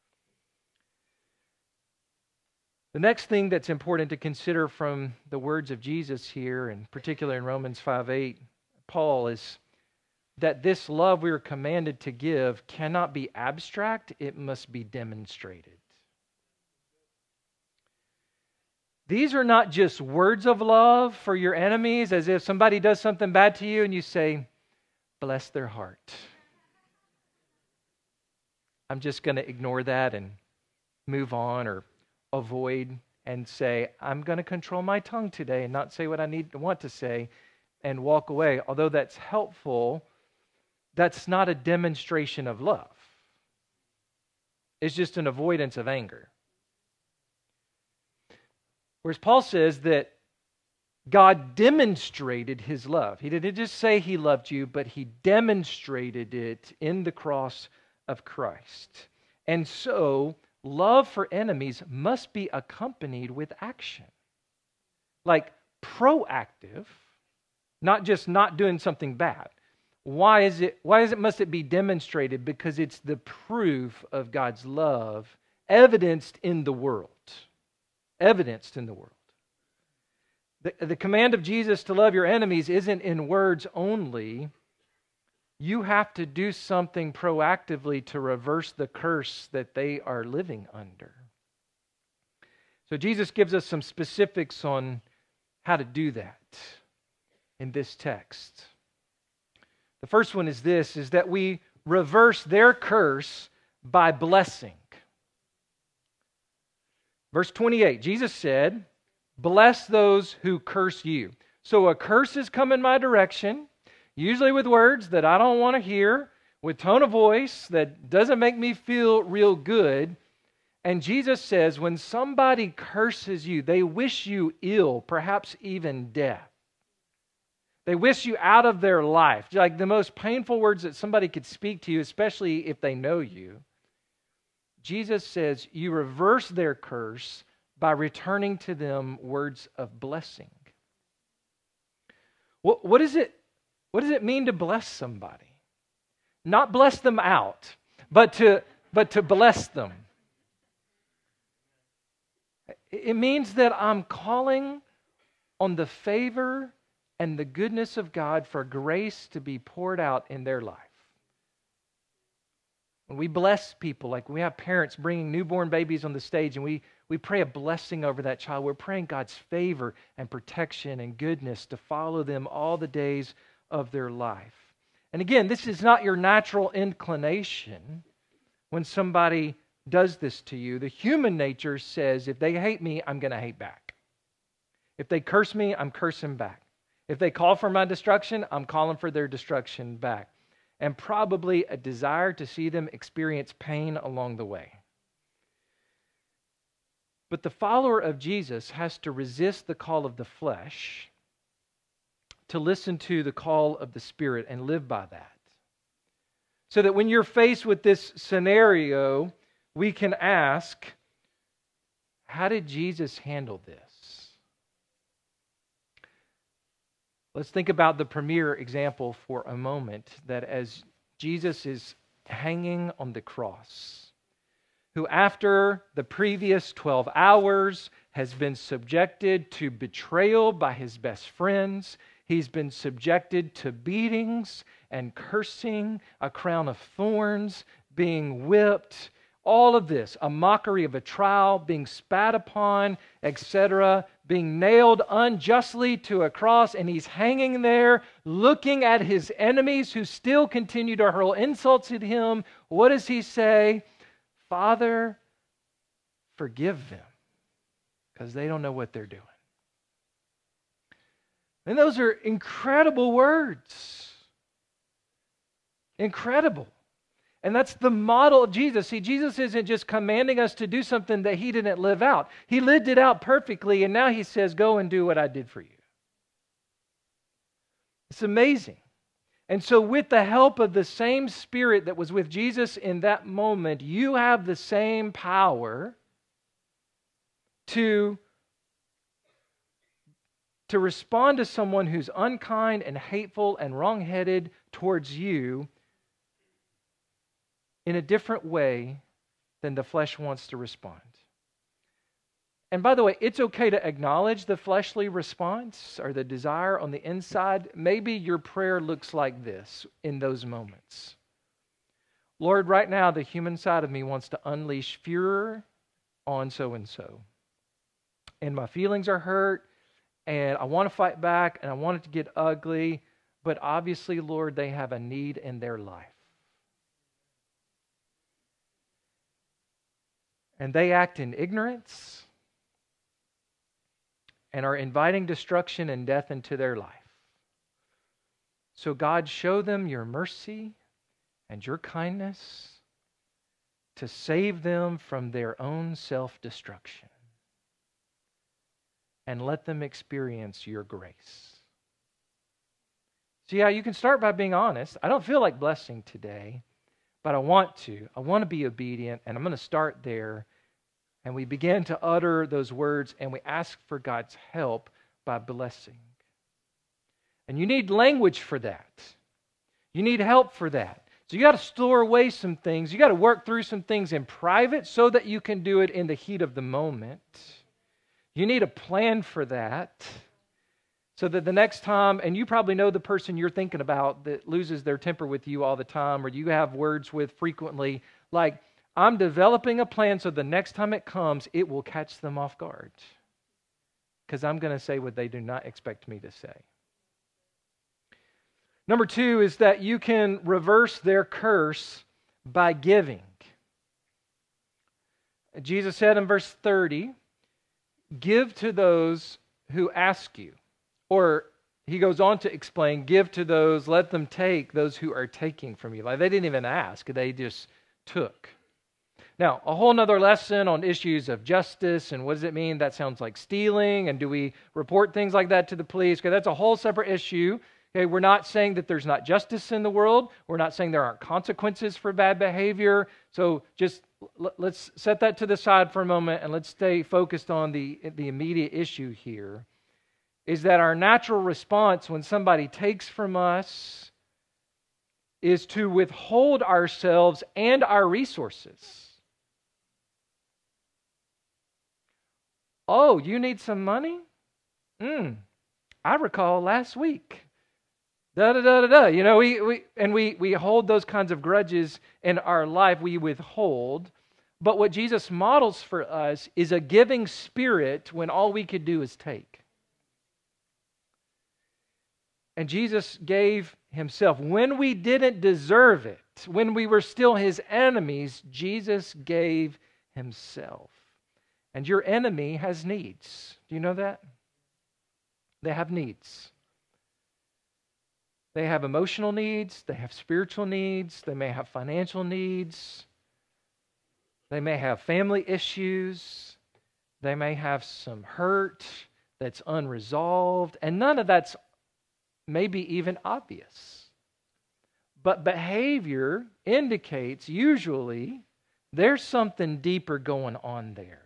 The next thing that's important to consider from the words of Jesus here, and particularly in Romans five eight, Paul is that this love we are commanded to give cannot be abstract, it must be demonstrated. These are not just words of love for your enemies, as if somebody does something bad to you and you say, bless their heart. I'm just going to ignore that and move on or avoid and say, I'm going to control my tongue today and not say what I need to want to say and walk away. Although that's helpful, that's not a demonstration of love. It's just an avoidance of anger. Whereas Paul says that God demonstrated his love. He didn't just say he loved you, but he demonstrated it in the cross of Christ. And so, love for enemies must be accompanied with action. Like proactive, not just not doing something bad. Why is it, why is it must it be demonstrated? Because it's the proof of God's love evidenced in the world. Evidenced in the world. The, the command of Jesus to love your enemies isn't in words only. You have to do something proactively to reverse the curse that they are living under. So Jesus gives us some specifics on how to do that in this text. The first one is this, is that we reverse their curse by blessing. Verse twenty-eight, Jesus said, bless those who curse you. So a curse has come in my direction, usually with words that I don't want to hear, with tone of voice that doesn't make me feel real good. And Jesus says, when somebody curses you, they wish you ill, perhaps even death. They wish you out of their life. Like the most painful words that somebody could speak to you, especially if they know you. Jesus says you reverse their curse by returning to them words of blessing. What, what, is it, what does it mean to bless somebody? Not bless them out, but to, but to bless them. It means that I'm calling on the favor and the goodness of God for grace to be poured out in their life. When we bless people, like we have parents bringing newborn babies on the stage and we, we pray a blessing over that child, we're praying God's favor and protection and goodness to follow them all the days of their life. And again, this is not your natural inclination when somebody does this to you. The human nature says, if they hate me, I'm going to hate back. If they curse me, I'm cursing back. If they call for my destruction, I'm calling for their destruction back. And probably a desire to see them experience pain along the way. But the follower of Jesus has to resist the call of the flesh to listen to the call of the Spirit and live by that. So that when you're faced with this scenario, we can ask, how did Jesus handle this? Let's think about the premier example for a moment, that as Jesus is hanging on the cross, who after the previous twelve hours has been subjected to betrayal by his best friends, he's been subjected to beatings and cursing, a crown of thorns, being whipped, all of this, a mockery of a trial, being spat upon, et cetera, being nailed unjustly to a cross, and he's hanging there looking at his enemies who still continue to hurl insults at him. What does he say? Father, forgive them, because they don't know what they're doing. And those are incredible words. Incredible. And that's the model of Jesus. See, Jesus isn't just commanding us to do something that he didn't live out. He lived it out perfectly, and now he says, go and do what I did for you. It's amazing. And so with the help of the same Spirit that was with Jesus in that moment, you have the same power to, to respond to someone who's unkind and hateful and wrong-headed towards you in a different way than the flesh wants to respond. And by the way, it's okay to acknowledge the fleshly response or the desire on the inside. Maybe your prayer looks like this in those moments. Lord, right now, the human side of me wants to unleash furor on so-and-so. And my feelings are hurt, and I want to fight back, and I want it to get ugly. But obviously, Lord, they have a need in their life. And they act in ignorance and are inviting destruction and death into their life. So God, show them your mercy and your kindness to save them from their own self-destruction. And let them experience your grace. So yeah, you can start by being honest. I don't feel like blessing today, but I want to. I want to be obedient, and I'm going to start there. And we begin to utter those words, and we ask for God's help by blessing. And you need language for that. You need help for that. So you got to store away some things. You got to work through some things in private so that you can do it in the heat of the moment. You need a plan for that so that the next time, and you probably know the person you're thinking about that loses their temper with you all the time, or you have words with frequently, like, I'm developing a plan so the next time it comes, it will catch them off guard. Because I'm going to say what they do not expect me to say. Number two is that you can reverse their curse by giving. Jesus said in verse thirty, give to those who ask you. Or he goes on to explain, give to those, let them take those who are taking from you. Like they didn't even ask, they just took. Now, a whole nother lesson on issues of justice and what does it mean? That sounds like stealing, and do we report things like that to the police? Okay, that's a whole separate issue. Okay, we're not saying that there's not justice in the world. We're not saying there aren't consequences for bad behavior. So just l- let's set that to the side for a moment and let's stay focused on the, the immediate issue here. Is that our natural response when somebody takes from us is to withhold ourselves and our resources. Oh, you need some money? Mm, I recall last week. Da da da da da. You know, we, we and we we hold those kinds of grudges in our life. We withhold. But what Jesus models for us is a giving spirit when all we could do is take. And Jesus gave himself when we didn't deserve it, when we were still his enemies. Jesus gave himself. And your enemy has needs. Do you know that? They have needs. They have emotional needs. They have spiritual needs. They may have financial needs. They may have family issues. They may have some hurt that's unresolved. And none of that's maybe even obvious. But behavior indicates usually there's something deeper going on there.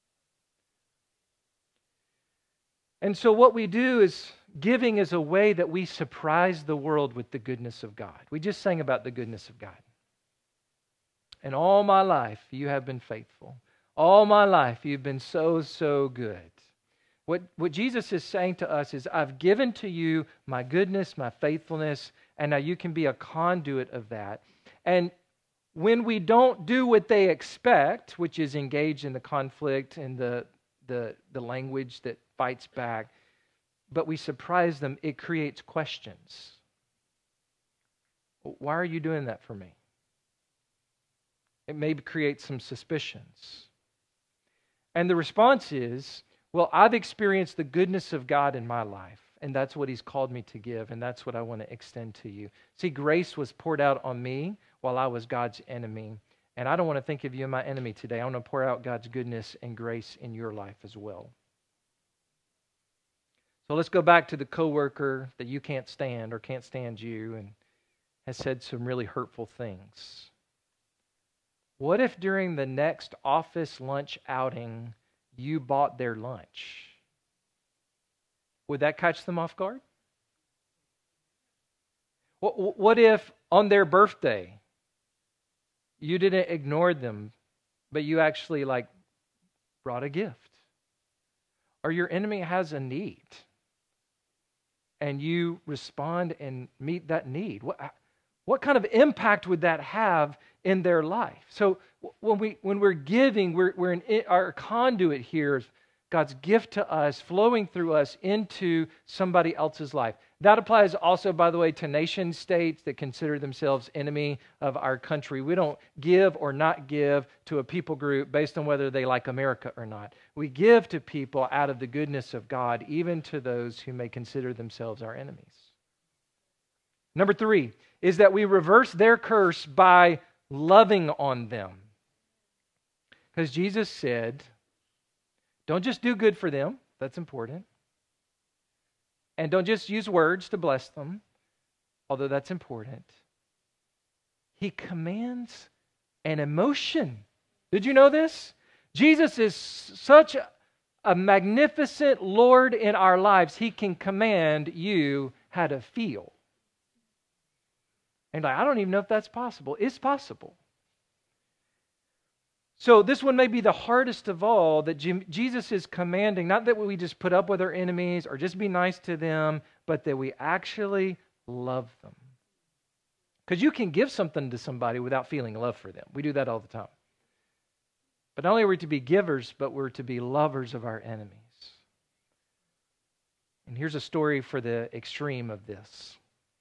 And so what we do is giving is a way that we surprise the world with the goodness of God. We just sang about the goodness of God. And all my life you have been faithful. All my life you've been so, so good. What, what Jesus is saying to us is, I've given to you my goodness, my faithfulness, and now you can be a conduit of that. And when we don't do what they expect, which is engage in the conflict and the, the, the language that fights back, but we surprise them, it creates questions. Why are you doing that for me? It may create some suspicions. And the response is, well, I've experienced the goodness of God in my life, and that's what he's called me to give, and that's what I want to extend to you. See, grace was poured out on me while I was God's enemy, and I don't want to think of you as my enemy today. I want to pour out God's goodness and grace in your life as well. So let's go back to the coworker that you can't stand or can't stand you and has said some really hurtful things. What if during the next office lunch outing you bought their lunch? Would that catch them off guard? What, what if on their birthday you didn't ignore them, but you actually like brought a gift or your enemy has a need, and you respond and meet that need? What, what kind of impact would that have in their life? So when, we, when we're giving, we're, we're in our conduit here is God's gift to us, flowing through us into somebody else's life. That applies also, by the way, to nation states that consider themselves enemy of our country. We don't give or not give to a people group based on whether they like America or not. We give to people out of the goodness of God, even to those who may consider themselves our enemies. Number three is that we reverse their curse by loving on them. Because Jesus said, don't just do good for them. That's important. And don't just use words to bless them, although that's important. He commands an emotion. Did you know this? Jesus is such a magnificent Lord in our lives. He can command you how to feel. And like, I don't even know if that's possible. It's possible. So this one may be the hardest of all, that Jesus is commanding, not that we just put up with our enemies or just be nice to them, but that we actually love them. Because you can give something to somebody without feeling love for them. We do that all the time. But not only are we to be givers, but we're to be lovers of our enemies. And here's a story for the extreme of this.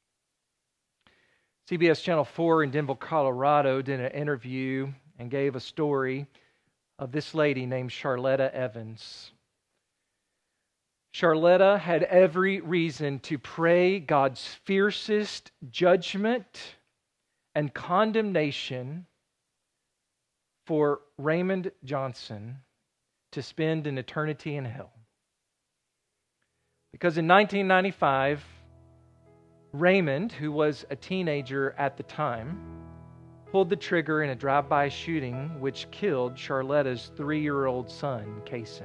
C B S Channel four in Denver, Colorado did an interview and gave a story of this lady named Charletta Evans. Charletta had every reason to pray God's fiercest judgment and condemnation for Raymond Johnson to spend an eternity in hell. Because in nineteen ninety-five, Raymond, who was a teenager at the time, pulled the trigger in a drive-by shooting which killed Charletta's three-year-old son, Kaysen.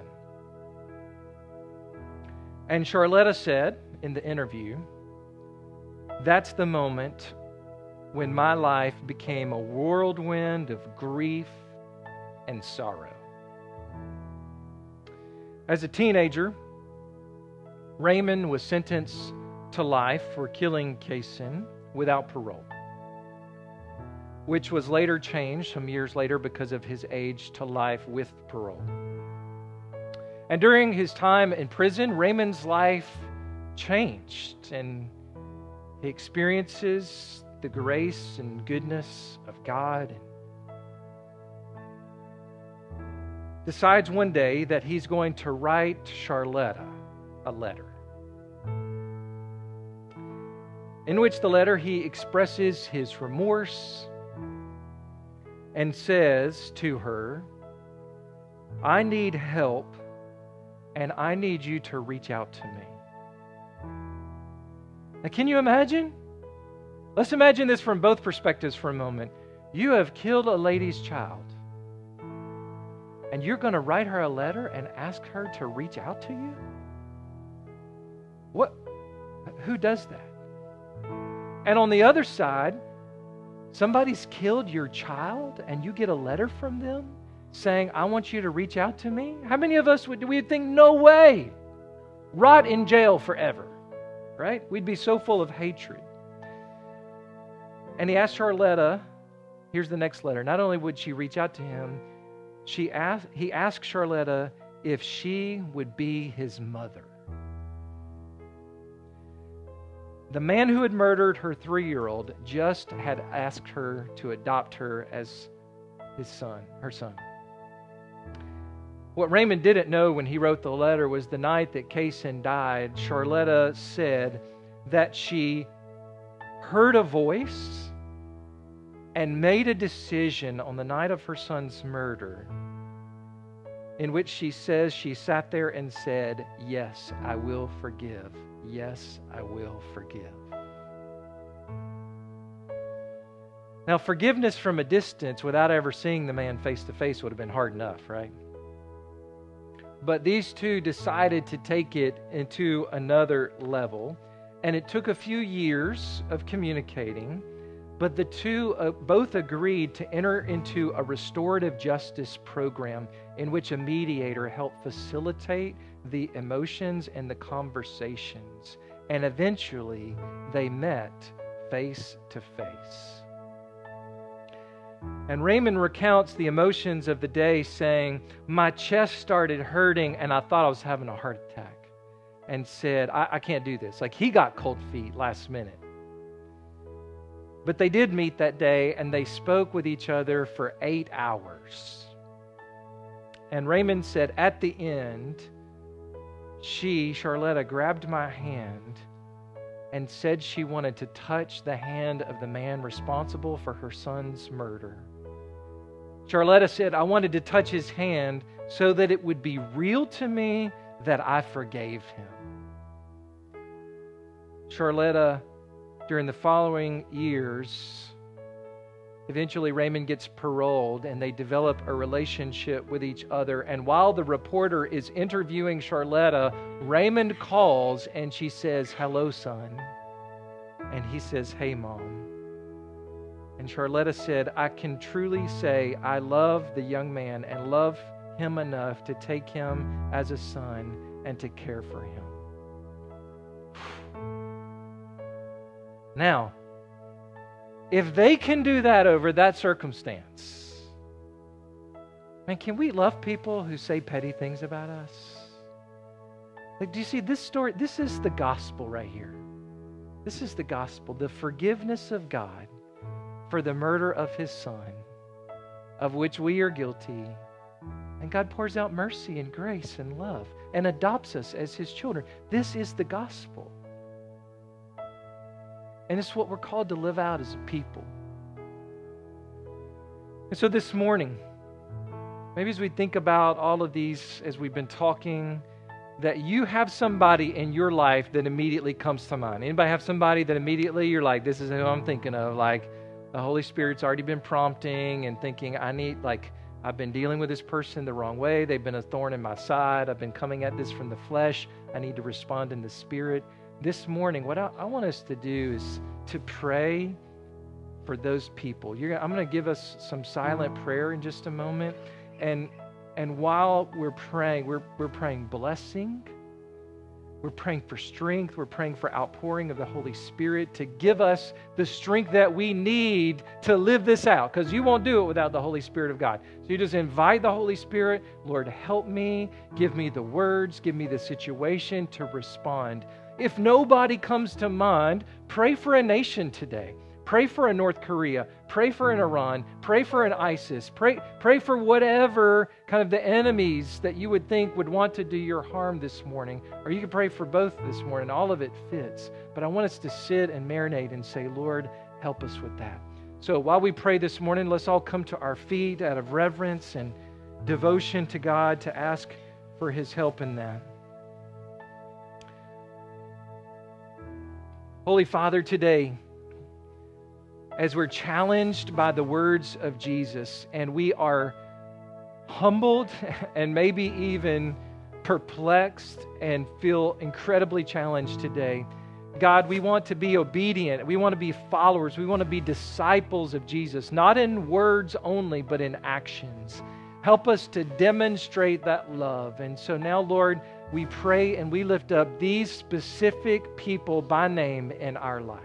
And Charletta said in the interview, "That's the moment when my life became a whirlwind of grief and sorrow." As a teenager, Raymond was sentenced to life for killing Kaysen without parole, which was later changed some years later because of his age to life with parole. And during his time in prison, Raymond's life changed, and he experiences the grace and goodness of God. Decides one day that he's going to write Charletta a letter, in which the letter he expresses his remorse and says to her, "I need help, and I need you to reach out to me." Now, can you imagine? Let's imagine this from both perspectives for a moment. You have killed a lady's child, and you're going to write her a letter and ask her to reach out to you? What? Who does that? And on the other side, somebody's killed your child and you get a letter from them saying, "I want you to reach out to me." How many of us would we would think, no way, rot in jail forever, right? We'd be so full of hatred. And he asked Charletta, here's the next letter. Not only would she reach out to him, she asked, he asked Charletta if she would be his mother. The man who had murdered her three-year-old just had asked her to adopt her as his son, her son. What Raymond didn't know when he wrote the letter was the night that Kaysen died, Charletta said that she heard a voice and made a decision on the night of her son's murder, in which she says she sat there and said, "Yes, I will forgive. Yes, I will forgive." Now, forgiveness from a distance without ever seeing the man face to face would have been hard enough, right? But these two decided to take it into another level, and it took a few years of communicating But the two uh, both agreed to enter into a restorative justice program in which a mediator helped facilitate the emotions and the conversations. And eventually, they met face to face. And Raymond recounts the emotions of the day, saying, "My chest started hurting and I thought I was having a heart attack," and said, I, I can't do this. Like, he got cold feet last minute. But they did meet that day, and they spoke with each other for eight hours. And Raymond said, at the end, she, Charletta, grabbed my hand and said she wanted to touch the hand of the man responsible for her son's murder. Charletta said, I wanted to touch his hand so that it would be real to me that I forgave him. Charletta, during the following years, eventually Raymond gets paroled and they develop a relationship with each other. And while the reporter is interviewing Charletta, Raymond calls and she says, "Hello, son." And he says, "Hey, Mom." And Charletta said, "I can truly say I love the young man and love him enough to take him as a son and to care for him." Now, if they can do that over that circumstance, man, can we love people who say petty things about us? Like, do you see this story? This is the gospel right here. This is the gospel, the forgiveness of God for the murder of His Son, of which we are guilty. And God pours out mercy and grace and love and adopts us as His children. This is the gospel. And it's what we're called to live out as a people. And so this morning, maybe as we think about all of these, as we've been talking, that you have somebody in your life that immediately comes to mind. Anybody have somebody that immediately you're like, this is who I'm thinking of? Like, the Holy Spirit's already been prompting and thinking, I need, like, I've been dealing with this person the wrong way. They've been a thorn in my side. I've been coming at this from the flesh. I need to respond in the Spirit. This morning, what I, I want us to do is to pray for those people. You're, I'm going to give us some silent prayer in just a moment. And, and while we're praying, we're, we're praying blessing. We're praying for strength. We're praying for outpouring of the Holy Spirit to give us the strength that we need to live this out, because you won't do it without the Holy Spirit of God. So you just invite the Holy Spirit, Lord, help me, give me the words, give me the situation to respond. If nobody comes to mind, pray for a nation today. Pray for a North Korea. Pray for an Iran. Pray for an ISIS. Pray, pray for whatever kind of the enemies that you would think would want to do your harm this morning. Or you can pray for both this morning. All of it fits. But I want us to sit and marinate and say, Lord, help us with that. So while we pray this morning, let's all come to our feet out of reverence and devotion to God to ask for His help in that. Holy Father, today, as we're challenged by the words of Jesus and we are humbled and maybe even perplexed and feel incredibly challenged today, God, we want to be obedient. We want to be followers. We want to be disciples of Jesus, not in words only, but in actions. Help us to demonstrate that love. And so now, Lord, we pray and we lift up these specific people by name in our life.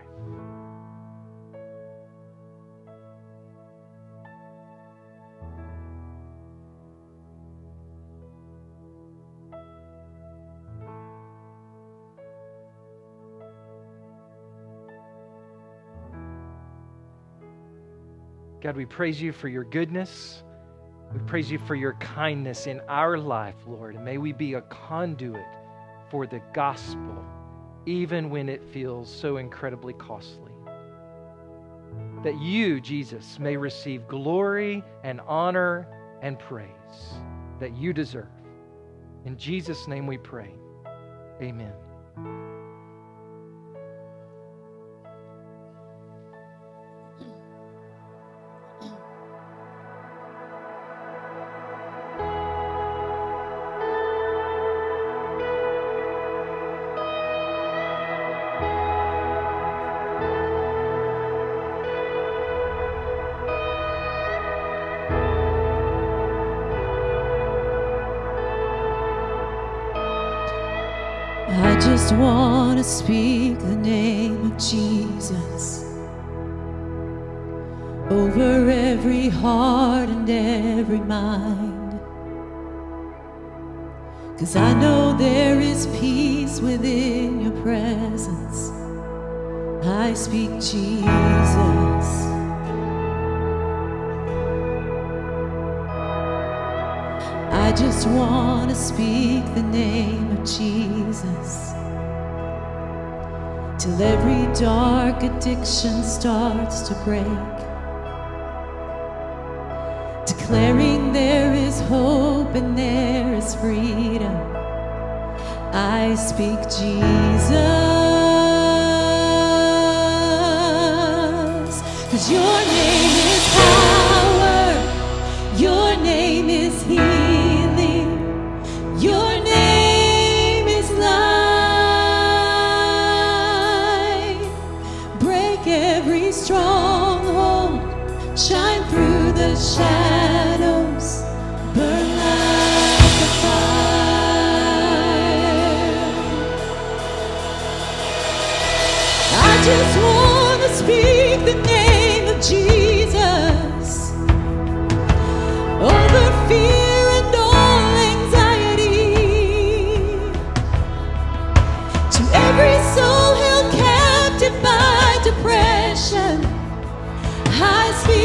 God, we praise You for Your goodness. We praise You for Your kindness in our life, Lord. And may we be a conduit for the gospel, even when it feels so incredibly costly. That You, Jesus, may receive glory and honor and praise that You deserve. In Jesus' name we pray. Amen. just want to speak the name of Jesus over every heart and every mind. 'Cause I know there is peace within your presence. I speak Jesus. I just want to speak the name of Jesus till every dark addiction starts to break, declaring there is hope and there is freedom. I speak Jesus, 'cause your name is power, your name is healing, your name is life. Break every stronghold, shine through the shadows, burn like a fire. I just want to speak the name of Jesus over fear and all anxiety, to every soul held captive by depression. I speak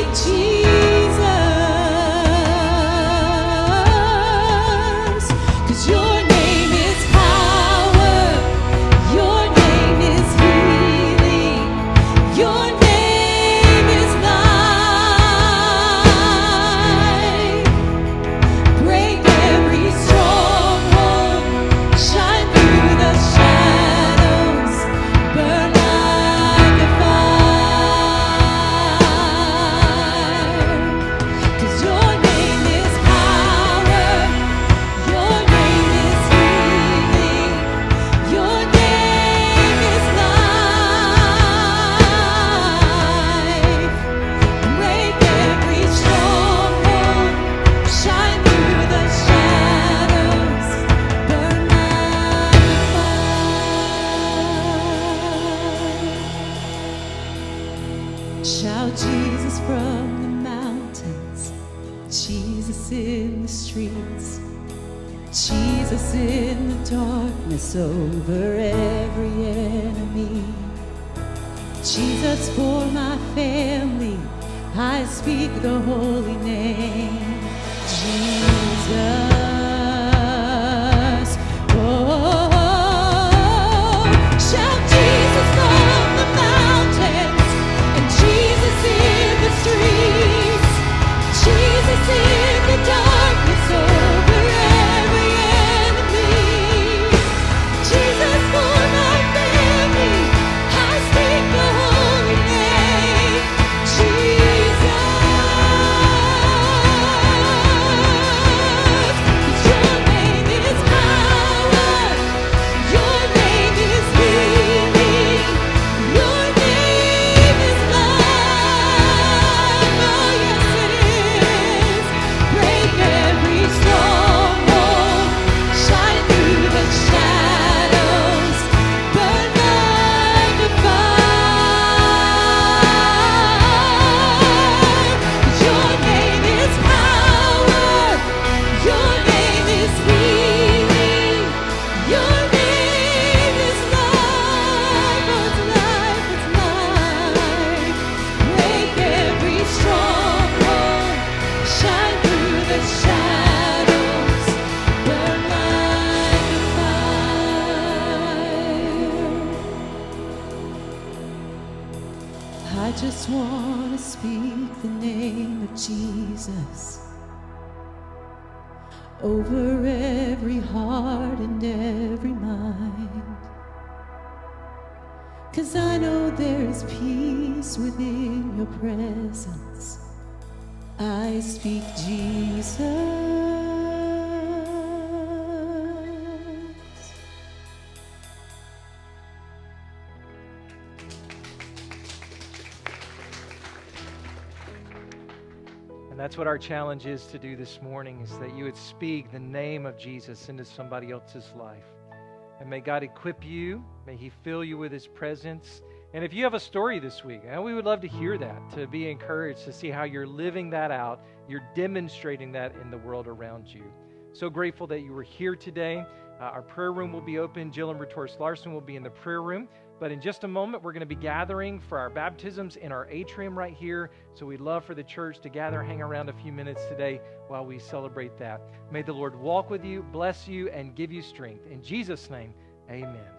Jesus, 'cause your name is power, your name is healing, your name is life. Break every stronghold, shine through the shadows, burn like a fire. 'Cause your name is power, your name is healing, your name is life. Break every stronghold, shine through the shadows, burn like a fire. Shout Jesus from the mountains, Jesus in the streets, Jesus in the darkness over every enemy. Jesus for my family, I speak the holy name, Jesus. Oh, shout Jesus from the mountains and Jesus in the streets, Jesus in the darkness over every enemy. Jesus for my family, I speak the holy name, Jesus. 'Cause your name is power, your name is healing, your name is life. Oh yes it is. Break every stronghold, shine through the shadows, burn like a fire. 'Cause your name is power, your name is healing, your name is life. Oh, it's life, it's life. Break every stronghold, shine through the shadows, burn like a fire. I just want to speak the name of Jesus over every heart and every mind. 'Cause I know there is peace within your presence. I speak Jesus. And that's what our challenge is to do this morning, is that you would speak the name of Jesus into somebody else's life. And may God equip you. May He fill you with His presence. And if you have a story this week, and we would love to hear that, to be encouraged, to see how you're living that out. You're demonstrating that in the world around you. So grateful that you were here today. Uh, our prayer room will be open. Jill and Retorse Larson will be in the prayer room. But in just a moment, we're going to be gathering for our baptisms in our atrium right here. So we'd love for the church to gather, hang around a few minutes today while we celebrate that. May the Lord walk with you, bless you, and give you strength. In Jesus' name, amen.